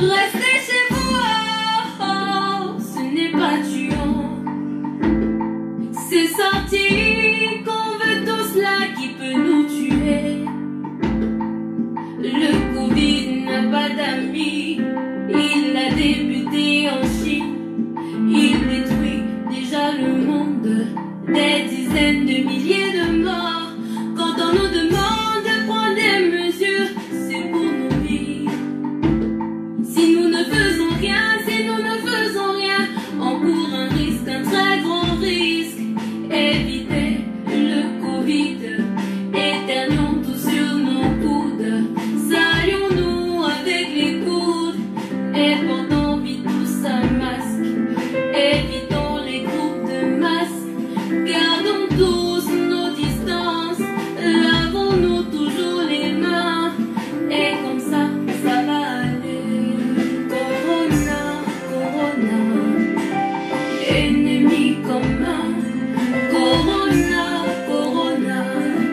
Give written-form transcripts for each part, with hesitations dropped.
Restez chez vous, oh, oh, ce n'est pas tuant. C'est sorti qu'on veut tout cela qui peut nous tuer. Le Covid n'a pas d'amis, il a débuté en Chine. Il détruit déjà le monde, des dizaines de milliers de morts. Quand on nous demande de prendre des mesures, c'est pour nous vivre. Si nous ne faisons rien, si nous ne faisons rien, on court un risque, un très grand risque. Éviter le Covid, éternuons tous sur nos coudes. Saluons-nous avec les coudes et portons vite tous un masque. Évitons les groupes de masques, gardons tous nos distances, lavons-nous toujours les mains et comme ça, ça va aller. Corona, Corona, ennemi commun. Corona, Corona,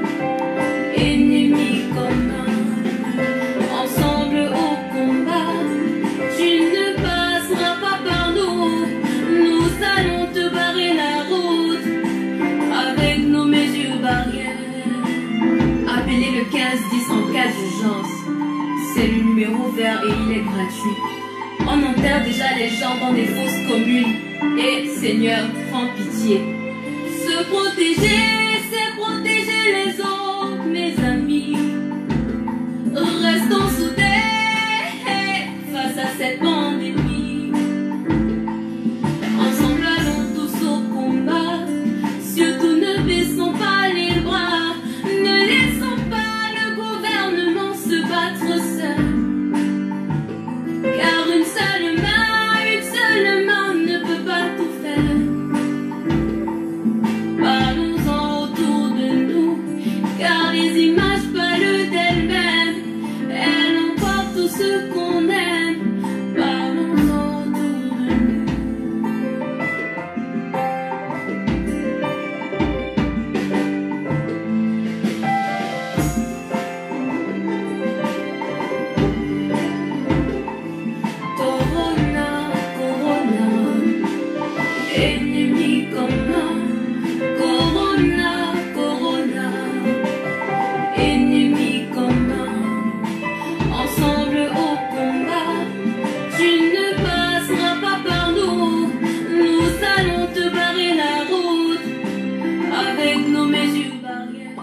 ennemi commun. Ensemble au combat, tu ne passeras pas par nous. Nous allons te barrer la route avec nos mesures barrières. Appelez le 1510 en cas d'urgence. C'est le numéro vert et il est gratuit. On enterre déjà les gens dans des fosses communes. Et Seigneur, prends pitié. Se protéger, c'est protéger les autres, mes amis. Restons soudés face à cette pandémie. Ensemble, allons tous au combat. Surtout ne baissons pas les bras. Ne laissons pas le gouvernement se battre seul. Car une seule main ne peut pas tout faire. Parlons-en autour de nous, car les images parlent d'elles-mêmes. Elles emportent tout ce qu'on aime. Parlons-en autour de nous. Corona, Corona, ennemi commun. Corona, Corona, ennemi commun. Ensemble au combat, tu ne passeras pas par nous. Nous allons te barrer la route avec nos mesures barrières.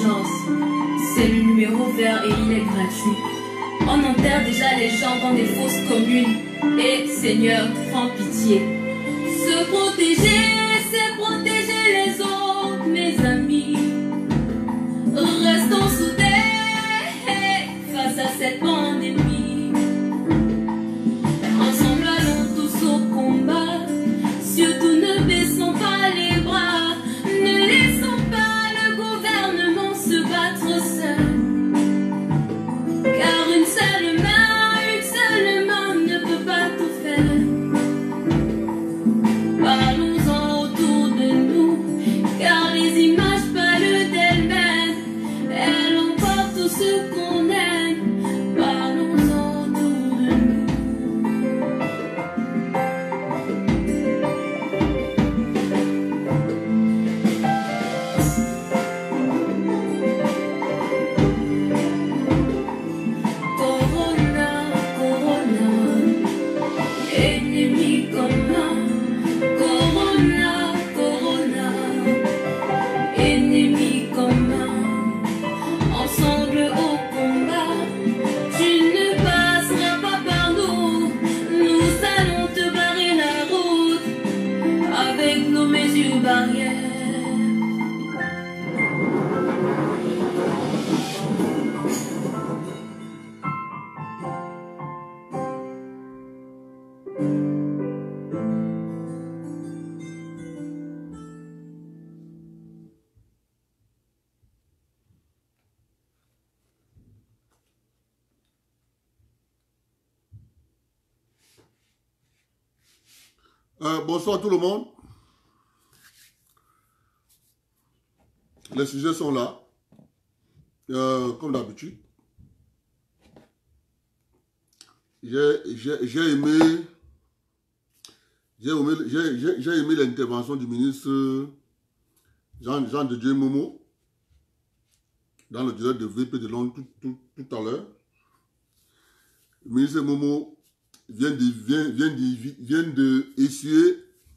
d'urgence. C'est le numéro vert et il est gratuit. On enterre déjà les gens dans des fosses communes. Et Seigneur, prends pitié. Se protéger, c'est protéger les autres, mes amis. Restons soudés face à cette pandémie. Ensemble allons tous au combat. Surtout ne baissons pas les bras. Ne laissons pas le gouvernement se battre seul. Car une seule main ne peut pas tout faire. Parlons-en autour de nous, car les images parlent d'elles-mêmes. Elles emportent tout ce qu'on aime. Parlons-en autour de nous. Corona, Corona, ennemi commun. Corona, Corona, ennemi commun. Ensemble au combat, tu ne passeras pas par nous. Nous allons te barrer la route avec nos mesures barrières. Bonsoir tout le monde. Les sujets sont là. Comme d'habitude. J'ai aimé l'intervention du ministre Jean de Dieu Momo dans le direct de VP de Londres tout à l'heure. Le ministre Momo vient de essuyer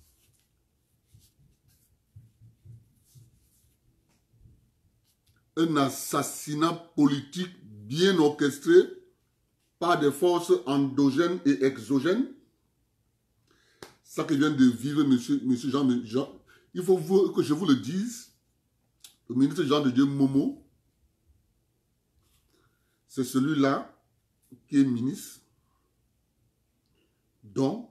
un assassinat politique bien orchestré par des forces endogènes et exogènes. Ça que vient de vivre monsieur Jean. Il faut que je vous le dise. Le ministre Jean de Dieu Momo, c'est celui-là qui est ministre dont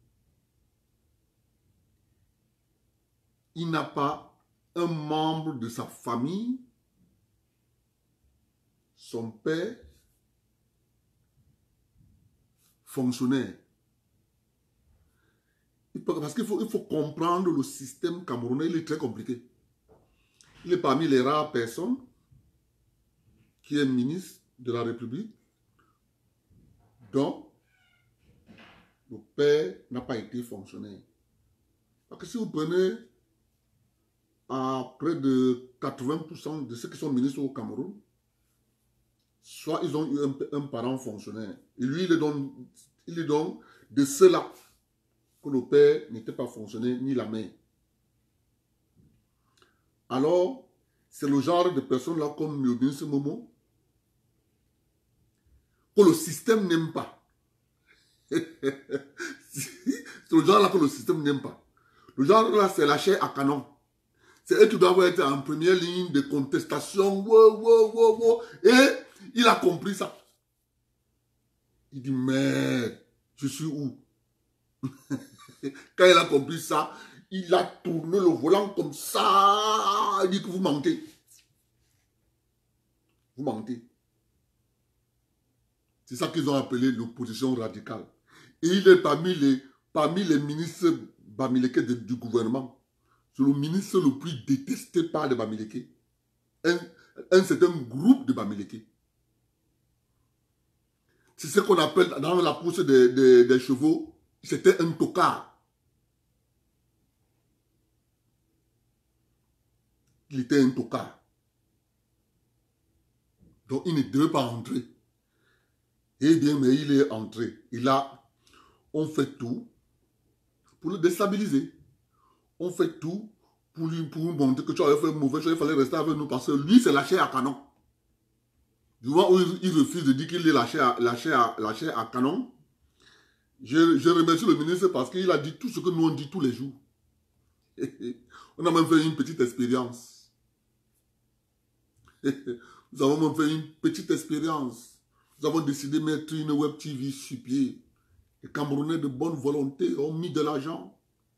il n'a pas un membre de sa famille, son père, fonctionnaire. Parce qu'il faut comprendre le système camerounais, il est très compliqué. Il est parmi les rares personnes qui est ministre de la République dont le père n'a pas été fonctionnaire. Parce que si vous prenez à près de 80% de ceux qui sont ministres au Cameroun, soit ils ont eu un parent fonctionnaire. Et lui, il est donc de ceux-là que le père n'était pas fonctionnaire, ni la mère. Alors, c'est le genre de personnes-là comme le ministre Momo que le système n'aime pas. C'est le genre-là que le système n'aime pas. Le genre-là, c'est la chair à canon. C'est eux qui doivent être en première ligne de contestation. Et il a compris ça. Il dit, merde, je suis où? Quand il a compris ça, il a tourné le volant comme ça. Il dit que vous mentez. Vous mentez. C'est ça qu'ils ont appelé l'opposition radicale. Et il est parmi les ministres bamileke du gouvernement. C'est le ministre le plus détesté par les bamileke. Un certain groupe de bamileke. C'est ce qu'on appelle dans la course des chevaux, c'était un tocard. Il était un tocard. Donc il ne devait pas entrer. Eh bien, mais il est entré. Et là, on fait tout pour le déstabiliser. On fait tout pour nous montrer que tu avais fait mauvais chose, il fallait rester avec nous parce que lui, c'est la chair à canon. Du moment où il refuse de dire qu'il est la chair à canon, je remercie le ministre parce qu'il a dit tout ce que nous on dit tous les jours. On a même fait une petite expérience. Nous avons même fait une petite expérience. Nous avons décidé de mettre une web TV sur pied. Les Camerounais de bonne volonté ont mis de l'argent.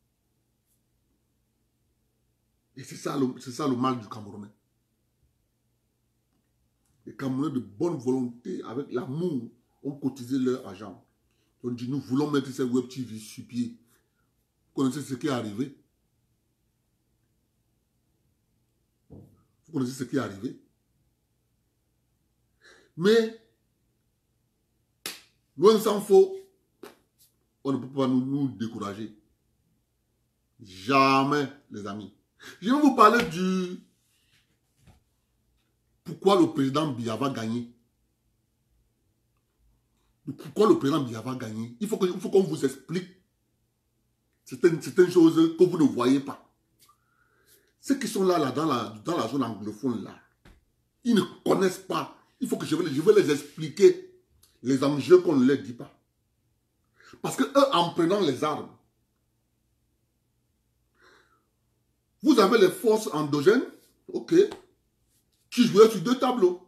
Et c'est ça le mal du Camerounais. Les Camerounais de bonne volonté, avec l'amour, ont cotisé leur argent. On dit, nous voulons mettre cette web TV sur pied. Vous connaissez ce qui est arrivé? Vous connaissez ce qui est arrivé? Mais, loin s'en faut, on ne peut pas nous décourager. Jamais, les amis. Je vais vous parler du... Pourquoi le président Biya va gagner. Pourquoi le président Biya va gagner. Il faut qu'on vous explique certaines choses que vous ne voyez pas. Ceux qui sont là dans la zone anglophone, là, ils ne connaissent pas. Il faut que je vais les expliquer les enjeux qu'on ne leur dit pas. Parce que eux, en prenant les armes, vous avez les forces endogènes, ok, qui jouaient sur deux tableaux.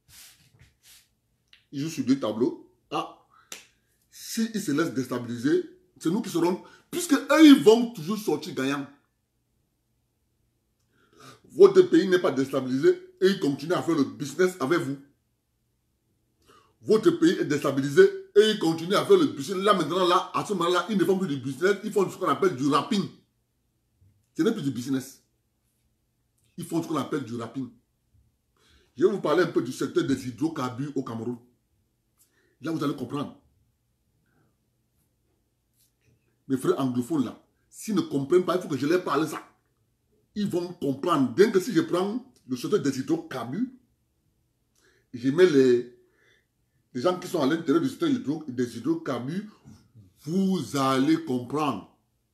Ils jouent sur deux tableaux. Ah, s'ils se laissent déstabiliser, c'est nous qui serons... Puisque eux, ils vont toujours sortir gagnants. Votre pays n'est pas déstabilisé et ils continuent à faire le business avec vous. Votre pays est déstabilisé et ils continuent à faire le business. Là, maintenant, là, à ce moment-là, ils ne font plus du business, ils font ce qu'on appelle du rapping. Ce n'est plus du business. Ils font ce qu'on appelle du rapping. Je vais vous parler un peu du secteur des hydrocarbures au Cameroun. Là, vous allez comprendre. Mes frères anglophones, là, s'ils ne comprennent pas, il faut que je leur parle ça. Ils vont comprendre. Bien que si je prends le secteur des hydrocarbures, je mets les gens qui sont à l'intérieur du secteur des hydrocarbures, vous allez comprendre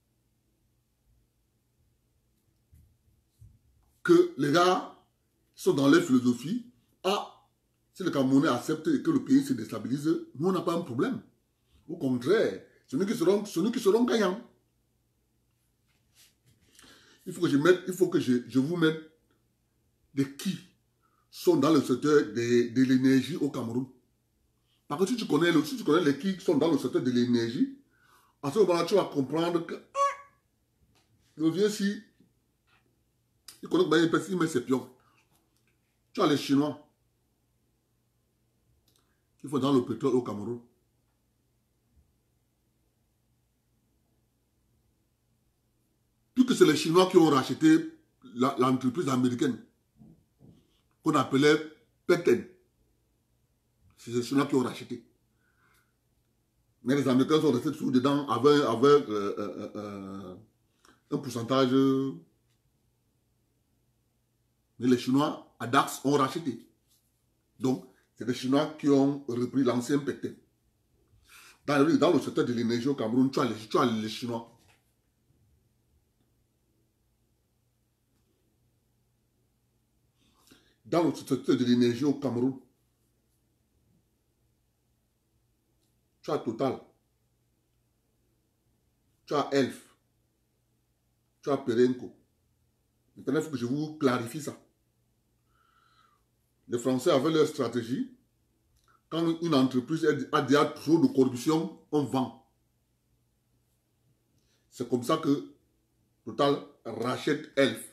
que les gars sont dans leur philosophie. Ah, si le Camerounais accepte que le pays se déstabilise, nous, on n'a pas un problème. Au contraire, c'est nous qui serons gagnants. Il faut que je vous mette des qui sont dans le secteur de l'énergie au Cameroun. Parce que si tu connais les qui sont dans le secteur de l'énergie, à ce moment-là, tu vas comprendre que le vieux si il connaît bien, il met ses pions. Tu as les Chinois qui font dans le pétrole au Cameroun. Puisque c'est les Chinois qui ont racheté l'entreprise américaine qu'on appelait Peten. C'est les Chinois qui ont racheté. Mais les Américains sont restés toujours dedans avec un pourcentage. Mais les Chinois, à Dax, ont racheté. Donc, c'est les Chinois qui ont repris l'ancien Peten. Dans le secteur de l'énergie au Cameroun, tu as les Chinois. Dans le secteur de l'énergie au Cameroun, tu as Total, tu as Elf, tu as Perenco. Maintenant, il faut que je vous clarifie ça. Les Français avaient leur stratégie. Quand une entreprise a déjà trop de corruption, on vend. C'est comme ça que Total rachète Elf.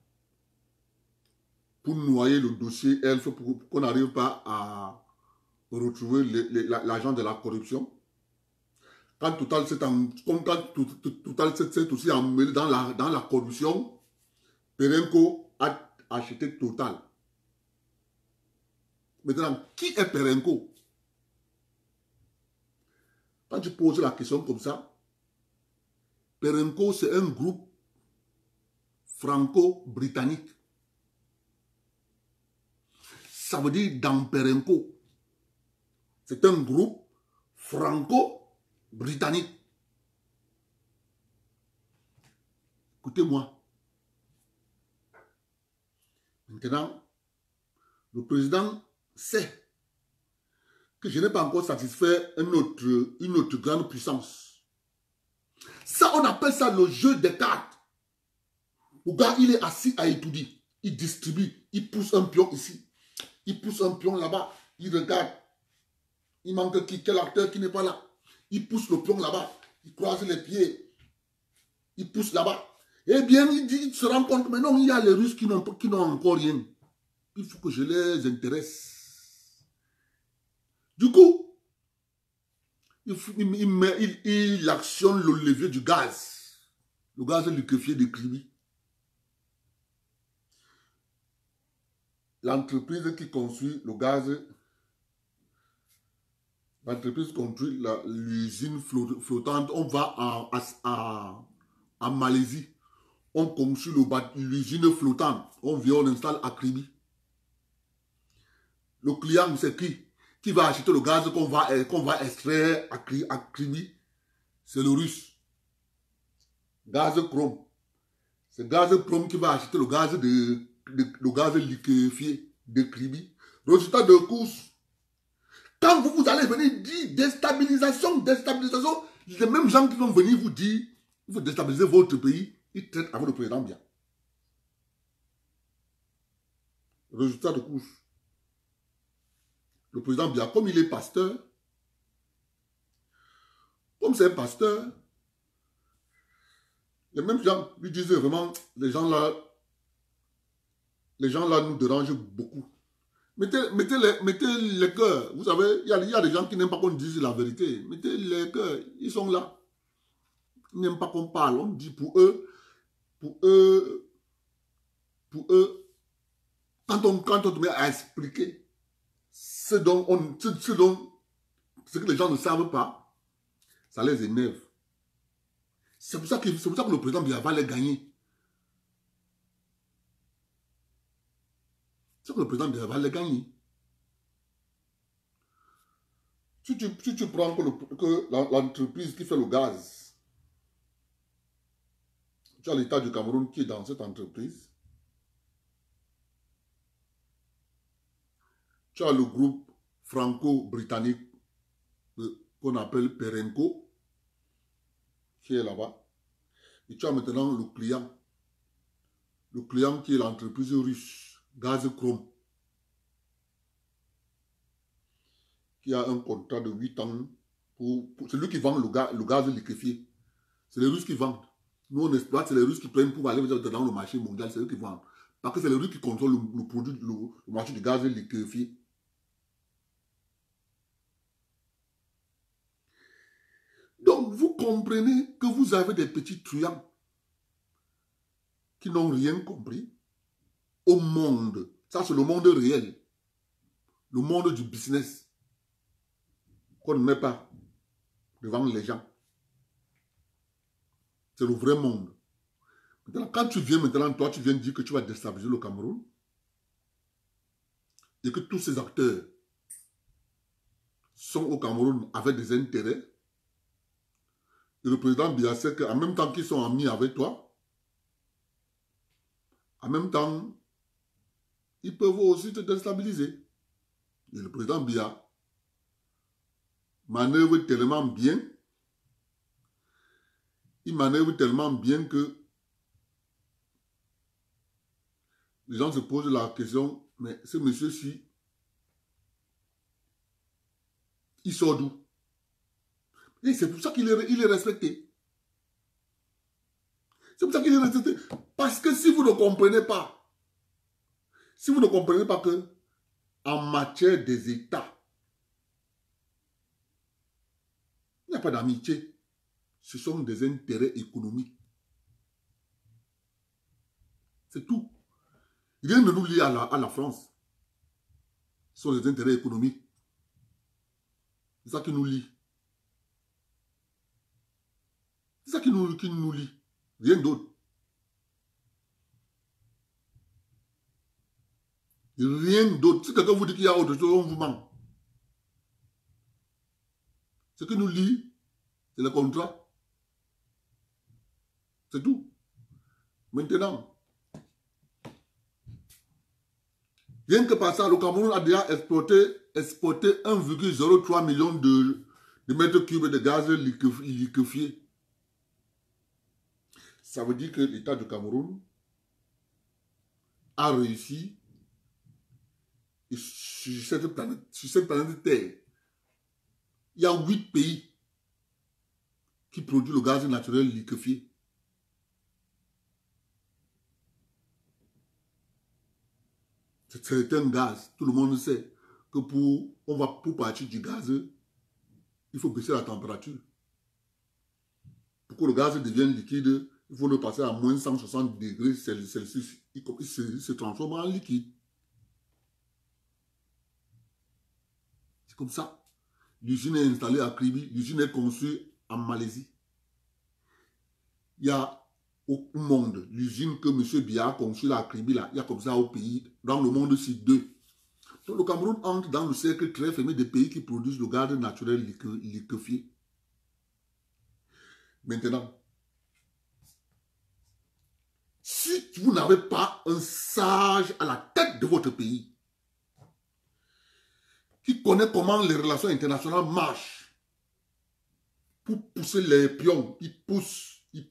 Pour noyer le dossier Elf, pour qu'on n'arrive pas à retrouver l'argent de la corruption. Quand Total s'est aussi emmêlé dans la corruption, Perenco a acheté Total. Maintenant, qui est Perenco? Quand tu poses la question comme ça, Perenco, c'est un groupe franco-britannique. Ça veut dire dans Perenco. C'est un groupe franco-britannique. Écoutez-moi. Maintenant, le président sait que je n'ai pas encore satisfait une autre grande puissance. Ça, on appelle ça le jeu des cartes. Le gars, il est assis à étudier. Il distribue. Il pousse un pion ici. Il pousse un pion là-bas. Il regarde. Il manque qui? Quel acteur qui n'est pas là? Il pousse le pion là-bas. Il croise les pieds. Il pousse là-bas. Eh bien, il se rend compte, mais non, il y a les Russes qui n'ont encore rien. Il faut que je les intéresse. Du coup, il actionne le levier du gaz. Le gaz liquéfié de Kribi. L'entreprise qui construit le gaz, l'entreprise construit l'usine flottante, on va en Malaisie. On construit l'usine flottante. On vient, on installe à Kribi. Le client, c'est qui va acheter le gaz qu'on va extraire à Kribi? C'est le Russe. Gaz chrome. C'est gaz chrome qui va acheter le gaz liquéfié de Kribi. Résultat de course. Quand vous allez venir dire déstabilisation, les mêmes gens qui vont venir vous dire il faut déstabiliser votre pays, ils traitent avec le président bien. Résultat de course. Le président Biya, comme il est pasteur, comme c'est un pasteur, les mêmes gens lui disent vraiment, les gens là nous dérangent beaucoup. Mettez les cœurs. Vous savez, il y a des gens qui n'aiment pas qu'on dise la vérité. Mettez les cœurs, ils sont là. Ils n'aiment pas qu'on parle. On dit pour eux, quand on te met à expliquer ce que les gens ne savent pas, ça les énerve. C'est pour ça que le président Biya va les gagner. C'est que le président Biya va les gagner. Si tu prends que l'entreprise qui fait le gaz, tu as l'État du Cameroun qui est dans cette entreprise. Tu as le groupe franco-britannique qu'on appelle Perenco, qui est là-bas. Et tu as maintenant le client qui est l'entreprise russe, Gazprom, qui a un contrat de 8 ans c'est lui qui vend le gaz liquéfié. C'est les Russes qui vendent. Nous, on exploite, c'est les Russes qui prennent pour aller dans le marché mondial, c'est eux qui vendent. Parce que c'est les Russes qui contrôlent le marché du gaz liquéfié. Donc, vous comprenez que vous avez des petits truands qui n'ont rien compris au monde. Ça, c'est le monde réel. Le monde du business qu'on ne met pas devant les gens. C'est le vrai monde. Maintenant, quand tu viens maintenant, toi, tu viens dire que tu vas déstabiliser le Cameroun et que tous ces acteurs sont au Cameroun avec des intérêts. Et le président Biya sait qu'en même temps qu'ils sont amis avec toi, en même temps, ils peuvent aussi te déstabiliser. Et le président Biya manœuvre tellement bien, il manœuvre tellement bien que les gens se posent la question, mais ce monsieur-ci, il sort d'où? Et c'est pour ça qu'il est respecté. C'est pour ça qu'il est respecté. Parce que si vous ne comprenez pas, que en matière des États, il n'y a pas d'amitié. Ce sont des intérêts économiques. C'est tout. Rien ne nous lie à la France. Ce sont des intérêts économiques. C'est ça qui nous lie. C'est ça qui nous lie. Rien d'autre. Rien d'autre. Si quelqu'un vous dit qu'il y a autre chose, on vous ment. Ce qui nous lie, c'est le contrat. C'est tout. Maintenant, Rien que par ça, le Cameroun a déjà exporté 1,03 million de mètres cubes de gaz liquéfié. Ça veut dire que l'État du Cameroun a réussi sur cette planète Terre. Il y a 8 pays qui produisent le gaz naturel liquéfié. C'est un gaz. Tout le monde sait que pour partir du gaz, il faut baisser la température. Pour que le gaz devienne liquide, il faut le passer à moins 160 degrés Celsius. Il se transforme en liquide. C'est comme ça. L'usine est installée à Kribi. L'usine est conçue en Malaisie. Il y a au monde, l'usine que M. Biya a conçue à Kribi, là, il y a comme ça au pays, dans le monde, c'est 2. Donc le Cameroun entre dans le cercle très fermé des pays qui produisent le gaz naturel liquéfié. Maintenant, si vous n'avez pas un sage à la tête de votre pays, qui connaît comment les relations internationales marchent, pour pousser les pions, ils poussent.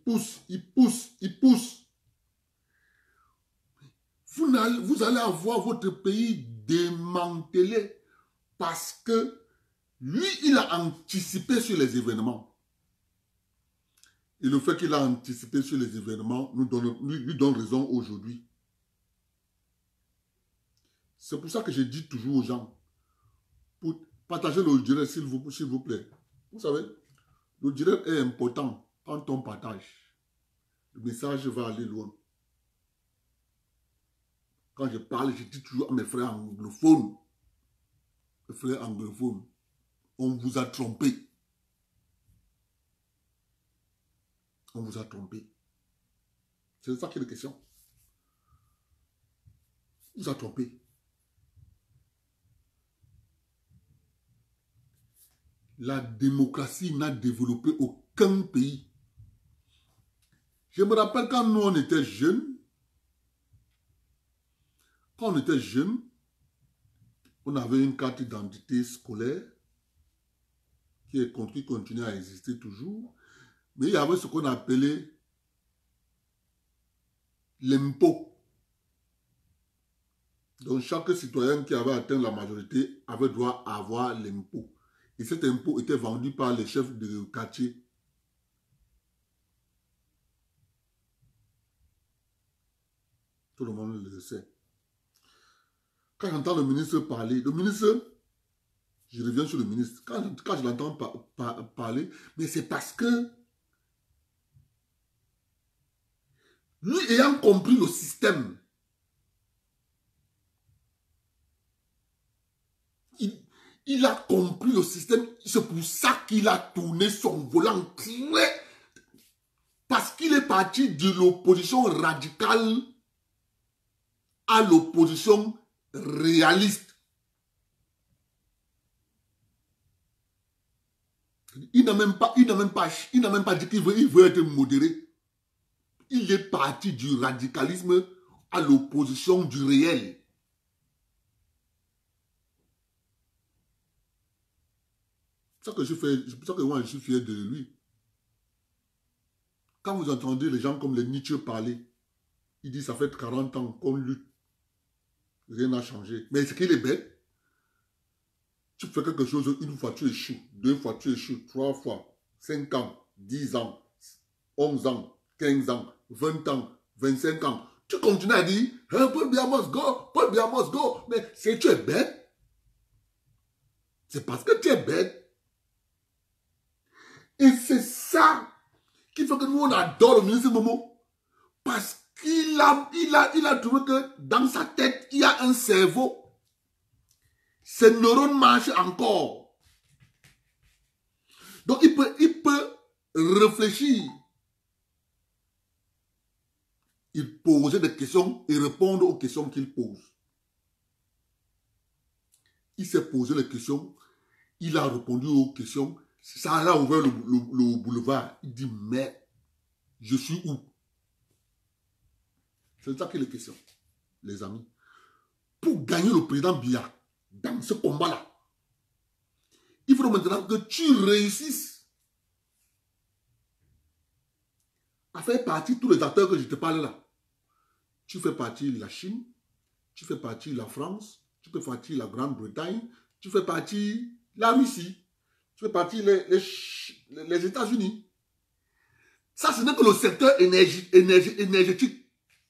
Vous allez avoir votre pays démantelé parce que lui, il a anticipé sur les événements. Et le fait qu'il a anticipé sur les événements lui donne raison aujourd'hui. C'est pour ça que je dis toujours aux gens, pour partager le direct, s'il vous plaît. Vous savez, le direct est important. Quand on partage, le message va aller loin. Quand je parle, je dis toujours à mes frères anglophones, on vous a trompé. On vous a trompé. C'est de ça qu'il est question. On vous a trompé. La démocratie n'a développé aucun pays. Je me rappelle quand nous, on était jeunes, on avait une carte d'identité scolaire qui continue à exister toujours, mais il y avait ce qu'on appelait l'impôt. Donc chaque citoyen qui avait atteint la majorité avait droit à avoir l'impôt. Et cet impôt était vendu par les chefs de quartier. Tout le monde le sait. Quand j'entends le ministre parler, je reviens sur le ministre, quand je l'entends parler, mais c'est parce que lui ayant compris le système, il a compris le système, c'est pour ça qu'il a tourné son volant très, parce qu'il est parti de l'opposition radicale à l'opposition réaliste. Il n'a même pas dit qu'il veut être modéré. Il est parti du radicalisme à l'opposition du réel. C'est pour ça que moi je suis fier de lui. Quand vous entendez les gens comme les Nietzsche parler, il dit ça fait 40 ans qu'on lutte. Rien n'a changé. Mais est-ce qu'il est bête? Tu fais quelque chose, une fois tu échoues, 2 fois tu échoues, 3 fois, 5 ans, 10 ans, 11 ans, 15 ans, 20 ans, 25 ans. Tu continues à dire, Paul Biya must go. Mais si tu es bête, c'est parce que tu es bête. Et c'est ça qui fait que nous on adore le ministre Momo. Parce qu'il a trouvé que dans sa tête, il y a un cerveau. Ses neurones marchent encore. Donc il peut réfléchir. Il pose des questions et répondre aux questions qu'il pose. Il s'est posé les questions. Il a répondu aux questions. Ça a ouvert le boulevard. Il dit, mais je suis où? C'est ça qu'il est question, les amis. pour gagner le président Biya dans ce combat-là, il faut maintenant que tu réussisses à faire partie de tous les acteurs que je te parle là. Tu fais partie de la Chine, tu fais partie de la France, tu fais partie de la Grande-Bretagne, tu fais partie de la Russie, tu fais partie les États-Unis. Ça, ce n'est que le secteur énergétique.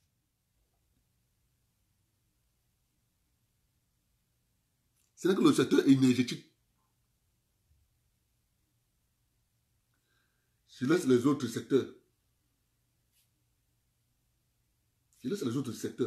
Ce n'est que le secteur énergétique. Je laisse les autres secteurs. Je laisse les autres secteurs.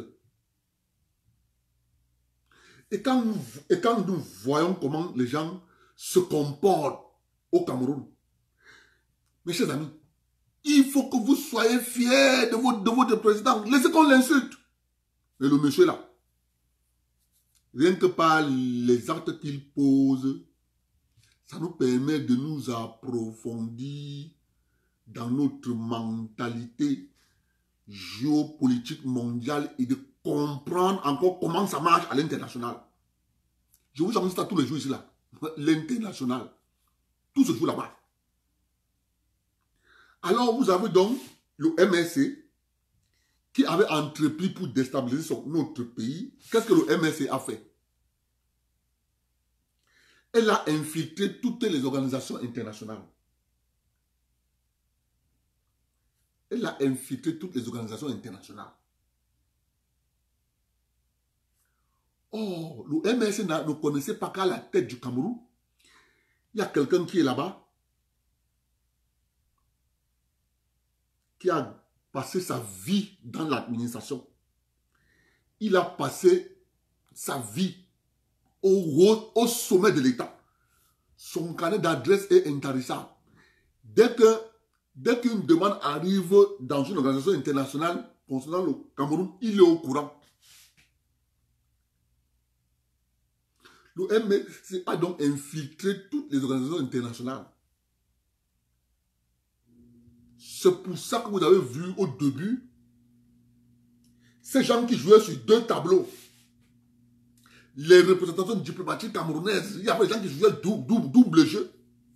Et quand nous voyons comment les gens se comportent au Cameroun, mes chers amis, il faut que vous soyez fiers de votre président. Laissez qu'on l'insulte. Mais le monsieur là, rien que par les actes qu'il pose, ça nous permet de nous approfondir dans notre mentalité géopolitique mondiale et de comprendre encore comment ça marche à l'international. Je vous enseigne ça tous les jours ici là. L'international. Tout se joue là-bas. Alors vous avez donc le MRC qui avait entrepris pour déstabiliser notre pays. Qu'est-ce que le MRC a fait? Elle a infiltré toutes les organisations internationales. Elle a infiltré toutes les organisations internationales. Oh, le MRC ne connaissait pas qu'à la tête du Cameroun, il y a quelqu'un qui est là-bas, qui a passé sa vie dans l'administration. Il a passé sa vie au sommet de l'État. Son carnet d'adresse est intarissable. Dès qu'une demande arrive dans une organisation internationale concernant le Cameroun, il est au courant. Le MRC a donc infiltré toutes les organisations internationales. C'est pour ça que vous avez vu au début ces gens qui jouaient sur deux tableaux. Les représentations diplomatiques camerounaises, il y avait des gens qui jouaient double jeu.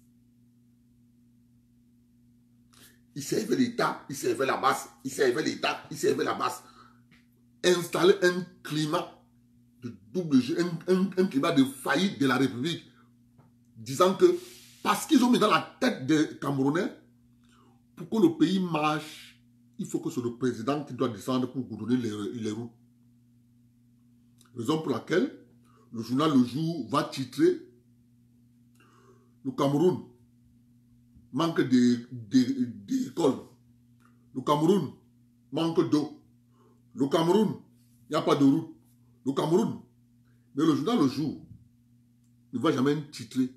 Ils servaient l'État, ils servaient la base, ils servaient l'État, ils servaient la base. Installer un climat de double jeu, un climat de faillite de la République, disant que parce qu'ils ont mis dans la tête des Camerounais, pour que le pays marche, il faut que c'est le président qui doit descendre pour goudronner les routes. Raison pour laquelle le journal Le Jour va titrer le Cameroun manque d'école. Le Cameroun manque d'eau. Le Cameroun, il n'y a pas de route. Le Cameroun. Mais le journal Le Jour ne va jamais titrer.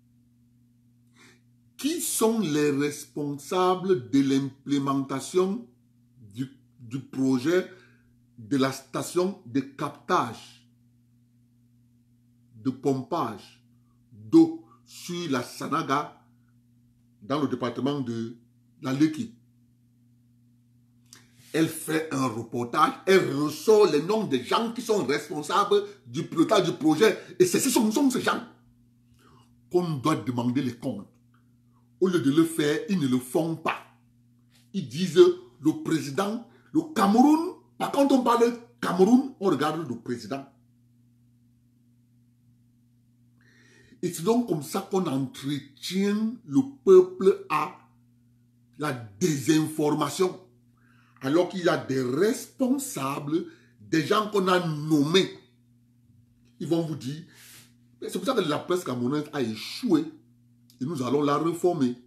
Qui sont les responsables de l'implémentation du projet de la station de captage, de pompage d'eau sur la Sanaga dans le département de la Leki? Elle fait un reportage, elle ressort les noms des gens qui sont responsables du pilotage du projet. Et ce sont ces gens qu'on doit demander les comptes. Au lieu de le faire, ils ne le font pas. Ils disent le président, le Cameroun. Quand on parle de Cameroun, on regarde le président. Et c'est donc comme ça qu'on entretient le peuple à la désinformation. Alors qu'il y a des responsables, des gens qu'on a nommés. Ils vont vous dire, c'est pour ça que la presse camerounaise a échoué. Et nous allons la réformer.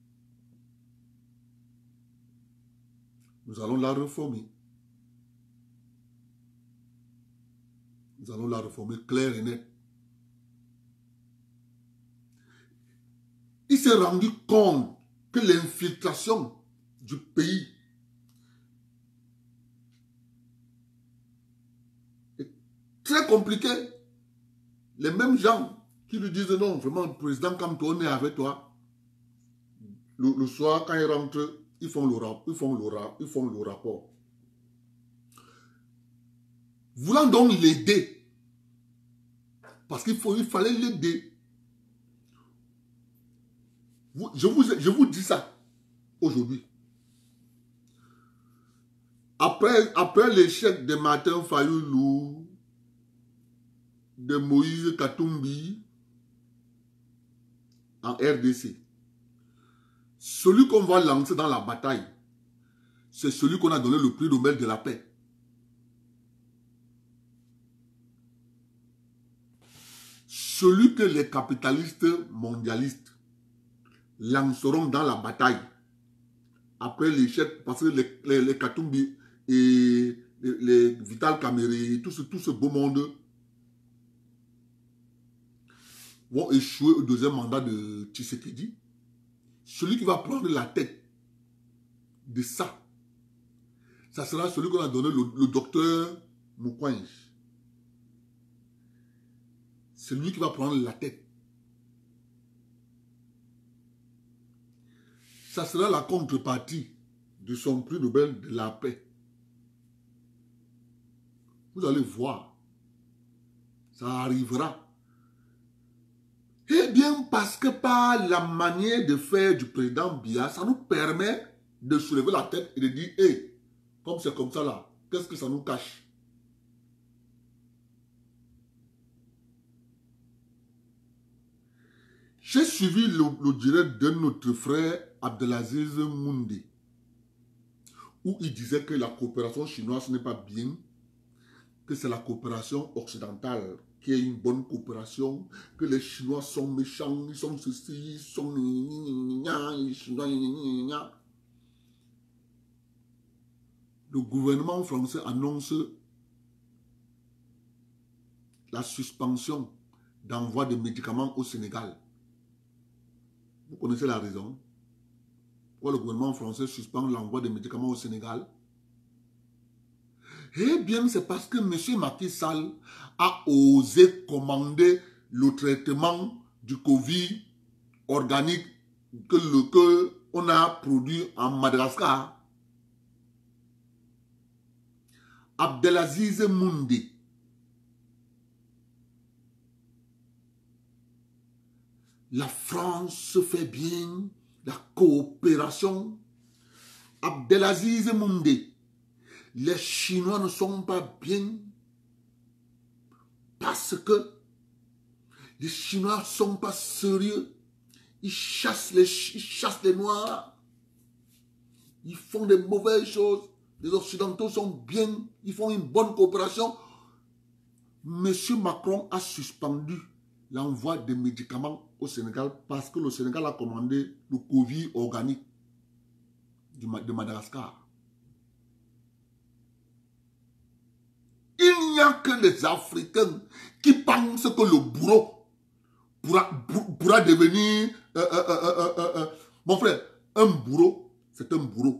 Nous allons la réformer. Nous allons la réformer clair et net. Il s'est rendu compte que l'infiltration du pays est très compliquée. Les mêmes gens qui lui disent non, vraiment, le président, quand on est avec toi, le soir, quand il rentre, ils font le rapport. Voulant donc l'aider Parce qu'il fallait l'aider. Je vous dis ça aujourd'hui. Après l'échec de Martin Fayoulou, de Moïse Katumbi en RDC, celui qu'on va lancer dans la bataille, c'est celui qu'on a donné le prix Nobel de la paix. Celui que les capitalistes mondialistes lanceront dans la bataille après l'échec, parce que les Katumbi et les Vital Kamerhe, tout ce beau monde vont échouer au deuxième mandat de Tshisekedi. Celui qui va prendre la tête de ça, ça sera celui qu'on a donné le docteur Moukwanj. C'est lui qui va prendre la tête. Ça sera la contrepartie de son prix Nobel de la paix. Vous allez voir. Ça arrivera. Eh bien, parce que par la manière de faire du président Biya, ça nous permet de soulever la tête et de dire, hé, comme c'est comme ça là, qu'est-ce que ça nous cache? J'ai suivi le direct de notre frère Abdelaziz Moundi, où il disait que la coopération chinoise n'est pas bien, que c'est la coopération occidentale qui est une bonne coopération, que les Chinois sont méchants, ils sont ceci, ils sont... Le gouvernement français annonce la suspension d'envoi de médicaments au Sénégal. Vous connaissez la raison? Pourquoi le gouvernement français suspend l'envoi de médicaments au Sénégal? Eh bien, c'est parce que M. Macky Sall a osé commander le traitement du Covid organique que on a produit en Madagascar. Abdelaziz Moundi, la France se fait bien, la coopération. Abdelaziz Moundi, les Chinois ne sont pas bien parce que les Chinois ne sont pas sérieux. Ils chassent les Noirs. Ils font des mauvaises choses. Les Occidentaux sont bien. Ils font une bonne coopération. Monsieur Macron a suspendu l'envoi des médicaments au Sénégal parce que le Sénégal a commandé le Covid organique de Madagascar. Il n'y a que les Africains qui pensent que le bourreau pourra devenir... mon frère, un bourreau, c'est un bourreau.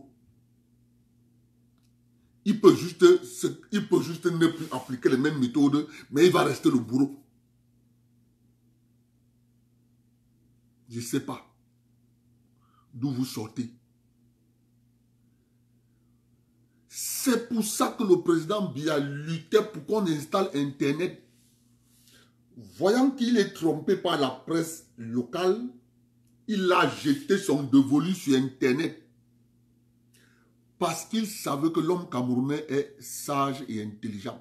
Il peut juste ne plus appliquer les mêmes méthodes, mais il va rester le bourreau. Je ne sais pas d'où vous sortez. C'est pour ça que le président Biya luttait pour qu'on installe Internet. Voyant qu'il est trompé par la presse locale, il a jeté son dévolu sur Internet. Parce qu'il savait que l'homme camerounais est sage et intelligent.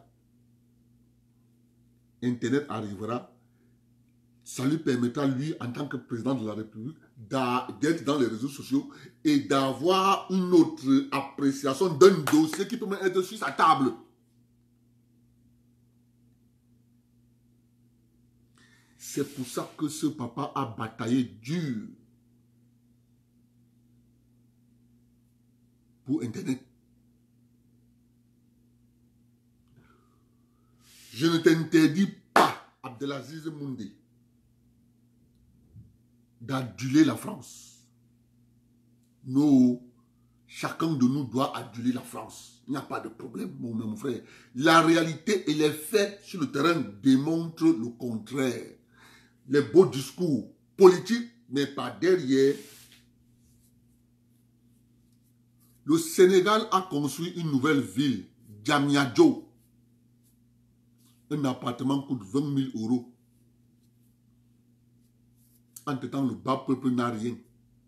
Internet arrivera. Ça lui permettra, lui, en tant que président de la République, d'être dans les réseaux sociaux et d'avoir une autre appréciation d'un dossier qui peut même être sur sa table. C'est pour ça que ce papa a bataillé dur pour Internet. Je ne t'interdis pas, Abdelaziz Moundi, d'aduler la France. Nous, chacun de nous doit aduler la France. Il n'y a pas de problème, mon frère. La réalité et les faits sur le terrain démontrent le contraire. Les beaux discours politiques, mais pas derrière. Le Sénégal a construit une nouvelle ville, Diamniadio. Un appartement coûte 20 000 €. Entre-temps, le bas peuple n'a rien.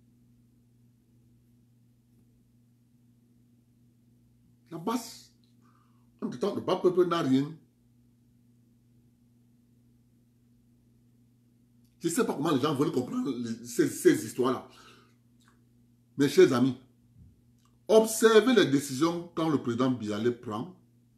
La base. Entre-temps, le bas peuple n'a rien. Je ne sais pas comment les gens veulent comprendre ces histoires-là. Mes chers amis, observez les décisions quand le président Biya les prend.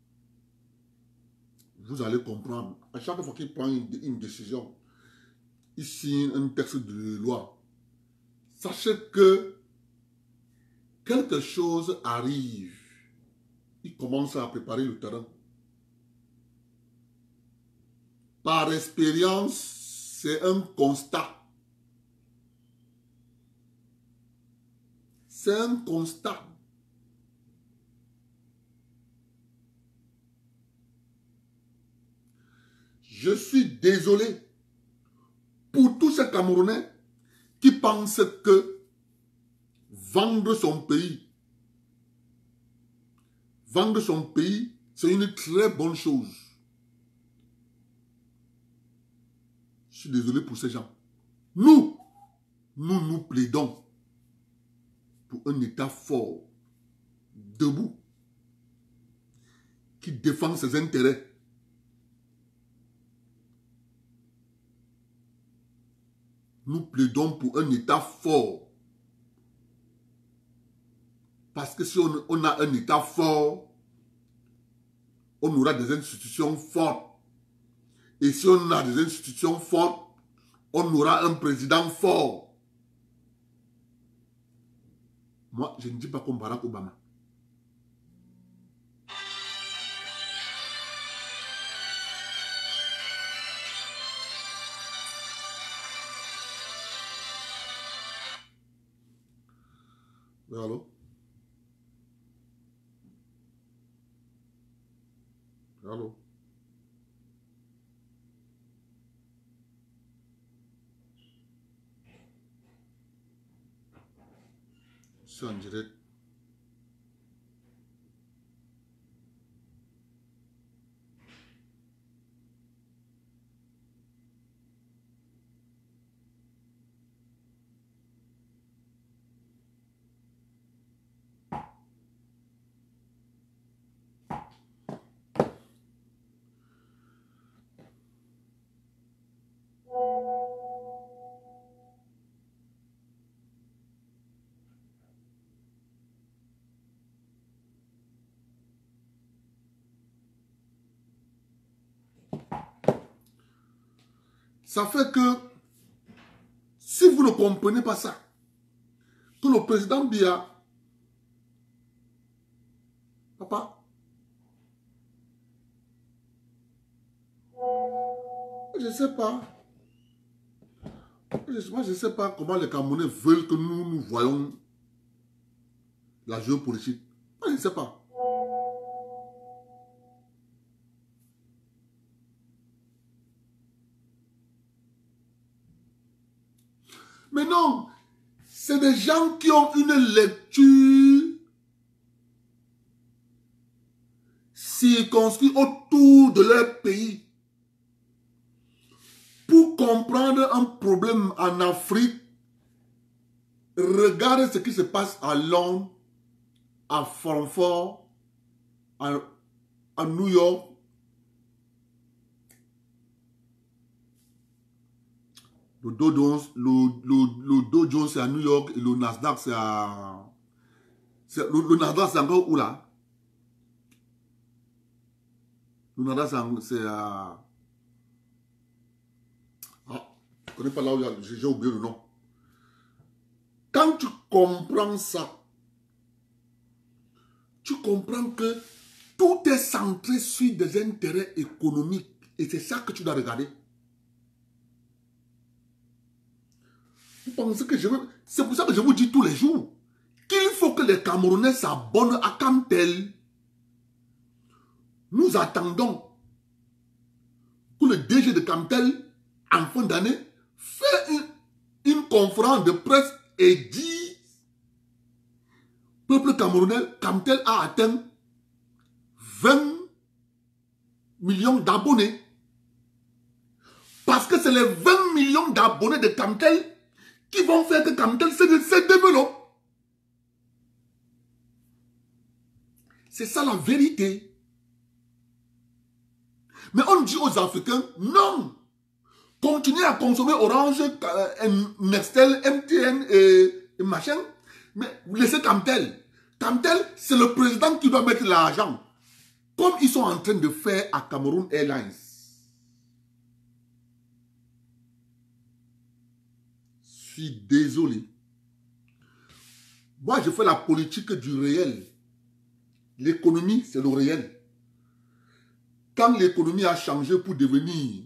Vous allez comprendre. À chaque fois qu'il prend une décision, il signe un texte de loi. Sachez que quelque chose arrive. Il commence à préparer le terrain. Par expérience, c'est un constat. C'est un constat. Je suis désolé pour tous ces Camerounais qui pensent que vendre son pays, c'est une très bonne chose. Je suis désolé pour ces gens. Nous plaidons pour un État fort, debout, qui défend ses intérêts. Nous plaidons pour un État fort. Parce que si on a un État fort, on aura des institutions fortes. Et si on a des institutions fortes, on aura un président fort. Moi, je ne dis pas comme Barack Obama. Oui, allô? Allô? Je suis en direct. Ça fait que, si vous ne comprenez pas ça, que le président Biya, papa, je ne sais pas. Moi, je ne sais pas comment les Camerounais veulent que nous voyons la géopolitique. Moi, je ne sais pas. Mais non, c'est des gens qui ont une lecture circonscrite autour de leur pays. Pour comprendre un problème en Afrique, regardez ce qui se passe à Londres, à Francfort, à New York. Le Dow Jones, c'est à New York et le Nasdaq, c'est à... Le Nasdaq, c'est encore où là? Le Nasdaq, c'est à... Ah, je ne connais pas là où j'ai oublié le nom. Quand tu comprends ça, tu comprends que tout est centré sur des intérêts économiques. Et c'est ça que tu dois regarder. Vous pensez que c'est pour ça que je vous dis tous les jours qu'il faut que les Camerounais s'abonnent à Camtel. Nous attendons que le DG de Camtel, en fin d'année, fait une conférence de presse et dit: peuple camerounais, Camtel a atteint 20 millions d'abonnés. Parce que c'est les 20 millions d'abonnés de Camtel qui vont faire que Camtel se développe. C'est ça la vérité. Mais on dit aux Africains, non. Continuez à consommer Orange, Nextel, MTN et machin. Mais vous laissez Camtel. Camtel, c'est le président qui doit mettre l'argent. Comme ils sont en train de faire à Cameroun Airlines. Je suis désolé. Moi, je fais la politique du réel. L'économie, c'est le réel. Quand l'économie a changé pour devenir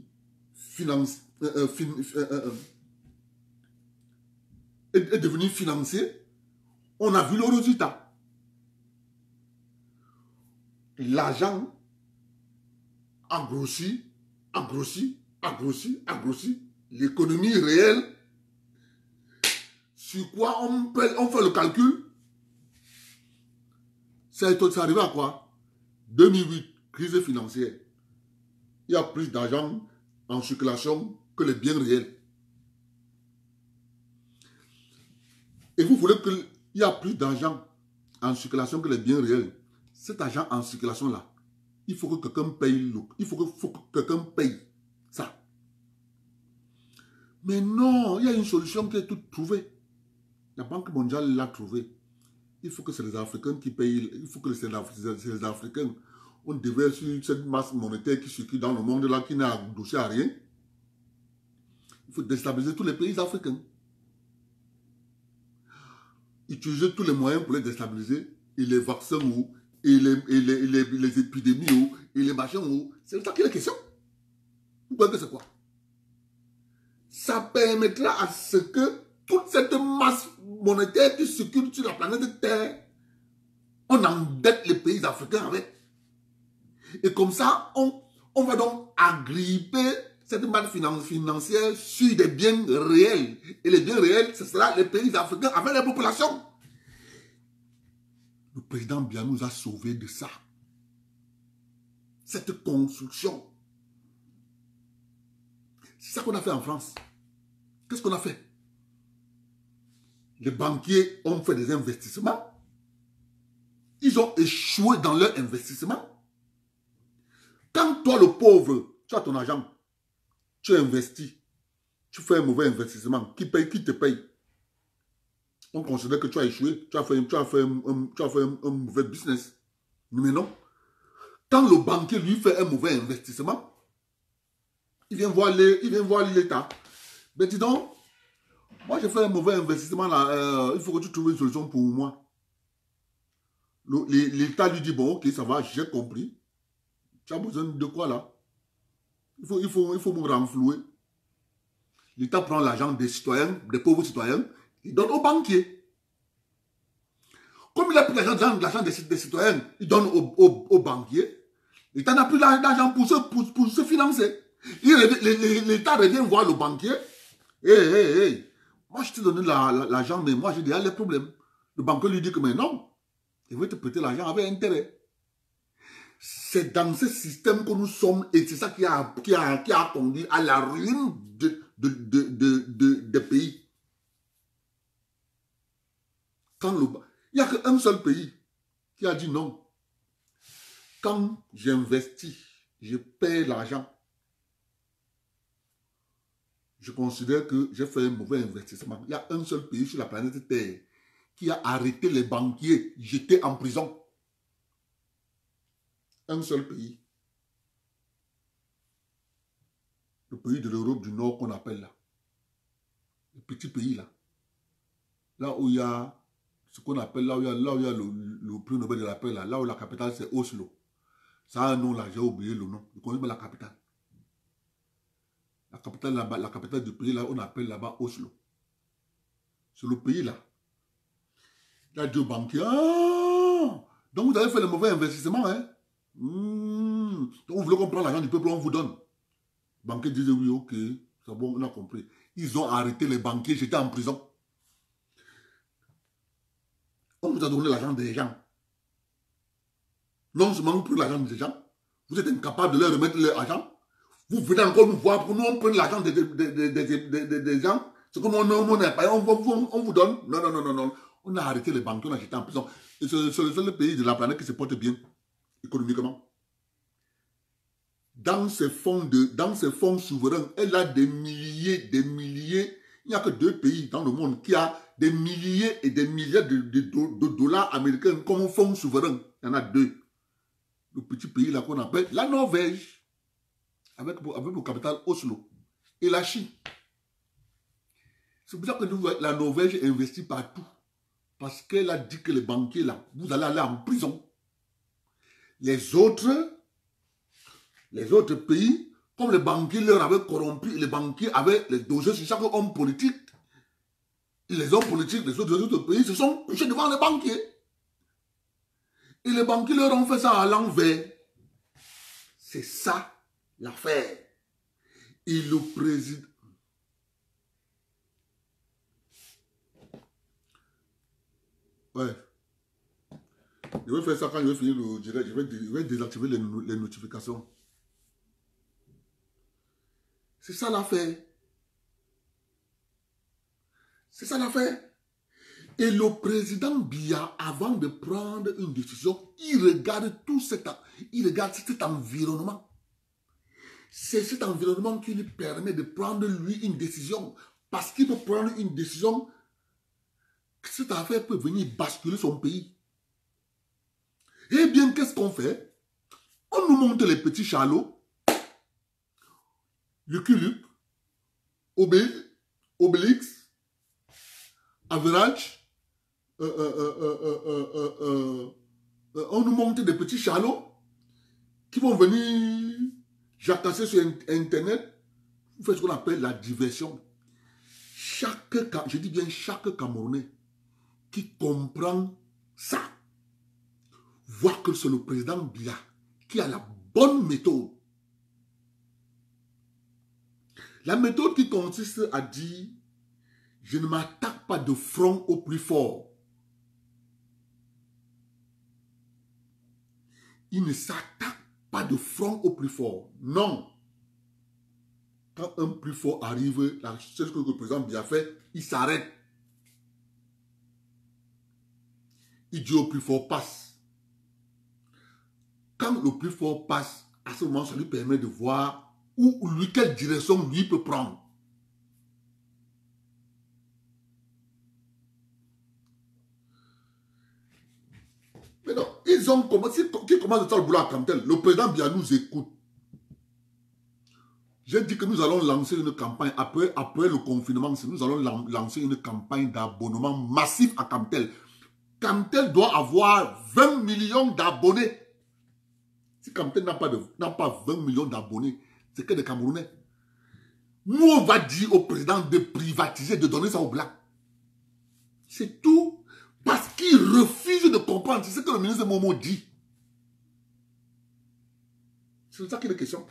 est devenu financier, on a vu le résultat. L'argent a grossi, a grossi, a grossi, a grossi. L'économie réelle, sur quoi on fait le calcul? C'est arrivé à quoi? 2008, crise financière. Il y a plus d'argent en circulation que les biens réels. Et vous voulez qu'il y a plus d'argent en circulation que les biens réels. Cet argent en circulation-là, il faut que quelqu'un paye. Il faut que quelqu'un paye ça. Mais non, il y a une solution qui est toute trouvée. La Banque mondiale l'a trouvée. Il faut que c'est les Africains qui payent. Il faut que c'est les Africains. On devait sur cette masse monétaire qui circule dans le monde là, qui n'a touché à rien. Il faut déstabiliser tous les pays africains. Utiliser tous les moyens pour les déstabiliser. Et les vaccins ou, et les épidémies ou, et les machins ou. C'est ça qui est la question. Vous croyez que c'est quoi? Ça permettra à ce que toute cette masse monétaire qui circule sur la planète Terre, on endette les pays africains avec. Et comme ça, on va donc agripper cette masse financière sur des biens réels. Et les biens réels, ce sera les pays africains avec les populations. Le président Biya nous a sauvés de ça. Cette construction. C'est ça qu'on a fait en France. Qu'est-ce qu'on a fait? Les banquiers ont fait des investissements. Ils ont échoué dans leur investissement. Quand toi, le pauvre, tu as ton argent, tu investis, tu fais un mauvais investissement, qui te paye? On considère que tu as échoué, tu as fait un mauvais business. Mais non. Quand le banquier lui fait un mauvais investissement, il vient voir l'État. Mais dis donc, moi j'ai fait un mauvais investissement là, il faut que tu trouves une solution pour moi. L'État lui dit, bon ok, ça va, j'ai compris. Tu as besoin de quoi là? Il faut me renflouer. L'État prend l'argent des citoyens, des pauvres citoyens, il donne aux banquiers. Comme il a pris l'argent des citoyens, il donne aux banquiers. L'État n'a plus d'argent pour se financer. L'État revient voir le banquier. Hey, moi je t'ai donné l'argent, mais moi j'ai déjà les problèmes. Le banquier lui dit que mais non, il veut te prêter l'argent avec intérêt. C'est dans ce système que nous sommes et c'est ça qui a conduit à la ruine des pays. Il n'y a qu'un seul pays qui a dit non. Quand j'investis, je paie l'argent. Je considère que j'ai fait un mauvais investissement. Il y a un seul pays sur la planète Terre qui a arrêté les banquiers, jetés en prison. Un seul pays. Le pays de l'Europe du Nord qu'on appelle là. Le petit pays là. Là où il y a ce qu'on appelle, là où il y a le prix Nobel de la paix là où la capitale c'est Oslo. Ça a un nom là, j'ai oublié le nom. Je connais pas la capitale. La capitale là-bas, la capitale du pays là, on appelle là-bas Oslo. C'est le pays là. Il y a deux banquiers. Ah, donc vous avez fait le mauvais investissement, hein? Donc vous voulez qu'on prenne l'argent du peuple, on vous donne. Les banquiers disaient oui, ok, c'est bon, on a compris. Ils ont arrêté les banquiers, j'étais en prison. On vous a donné l'argent des gens. Non seulement vous prenez l'argent des gens, vous êtes incapable de leur remettre leur argent. Vous venez encore nous voir pour nous, on prend l'argent des gens. C'est comme on vous donne. Non, non, non, non, non. On a arrêté les banquiers, on a jeté en prison. C'est le seul pays de la planète qui se porte bien économiquement. Dans ces fonds souverains, elle a des milliers. Il n'y a que 2 pays dans le monde qui a des milliers et des milliards de dollars américains comme fonds souverains. Il y en a 2. Le petit pays là qu'on appelle la Norvège, avec le capital Oslo, et la Chine. C'est pour ça que la Norvège investit partout. Parce qu'elle a dit que les banquiers là, vous allez aller en prison. Les autres pays, comme les banquiers leur avaient corrompu, les banquiers avaient les dossiers sur chaque homme politique, et les hommes politiques des autres pays se sont couchés devant les banquiers. Et les banquiers leur ont fait ça à l'envers. C'est ça l'affaire. Et le président... Ouais. Je vais faire ça quand je vais finir le direct. Je vais désactiver les notifications. C'est ça l'affaire. C'est ça l'affaire. Et le président Biya, avant de prendre une décision, il regarde cet environnement. C'est cet environnement qui lui permet de prendre lui une décision. Parce qu'il peut prendre une décision, cette affaire peut venir basculer son pays. Eh bien, qu'est-ce qu'on fait? On nous montre les petits chalots, Lucky Luke, Obélix, Average, on nous montre des petits chalots qui vont venir jacasser sur Internet. Vous faites ce qu'on appelle la diversion. Je dis bien chaque Camerounais qui comprend ça, voit que c'est le président Biya qui a la bonne méthode. La méthode qui consiste à dire, je ne m'attaque pas de front au plus fort. Il ne s'attaque pas de front au plus fort. Non. Quand un plus fort arrive, c'est ce que le président Biya fait, il s'arrête. Il dit au plus fort, passe. Quand le plus fort passe, à ce moment, ça lui permet de voir quelle direction lui peut prendre. Mais non, ils ont commencé, qui commence à faire le boulot à Kamtel. Le président Biya nous écoute. J'ai dit que nous allons lancer une campagne, après le confinement, nous allons lancer une campagne d'abonnement massif à Kamtel. Kamtel doit avoir 20 millions d'abonnés. Si Kamtel n'a pas 20 millions d'abonnés, c'est que des Camerounais. Nous, on va dire au président de privatiser, de donner ça aux Blancs. C'est tout. Parce qu'il refuse de comprendre. C'est ce que le ministre Momo dit. C'est de ça qu'il est question.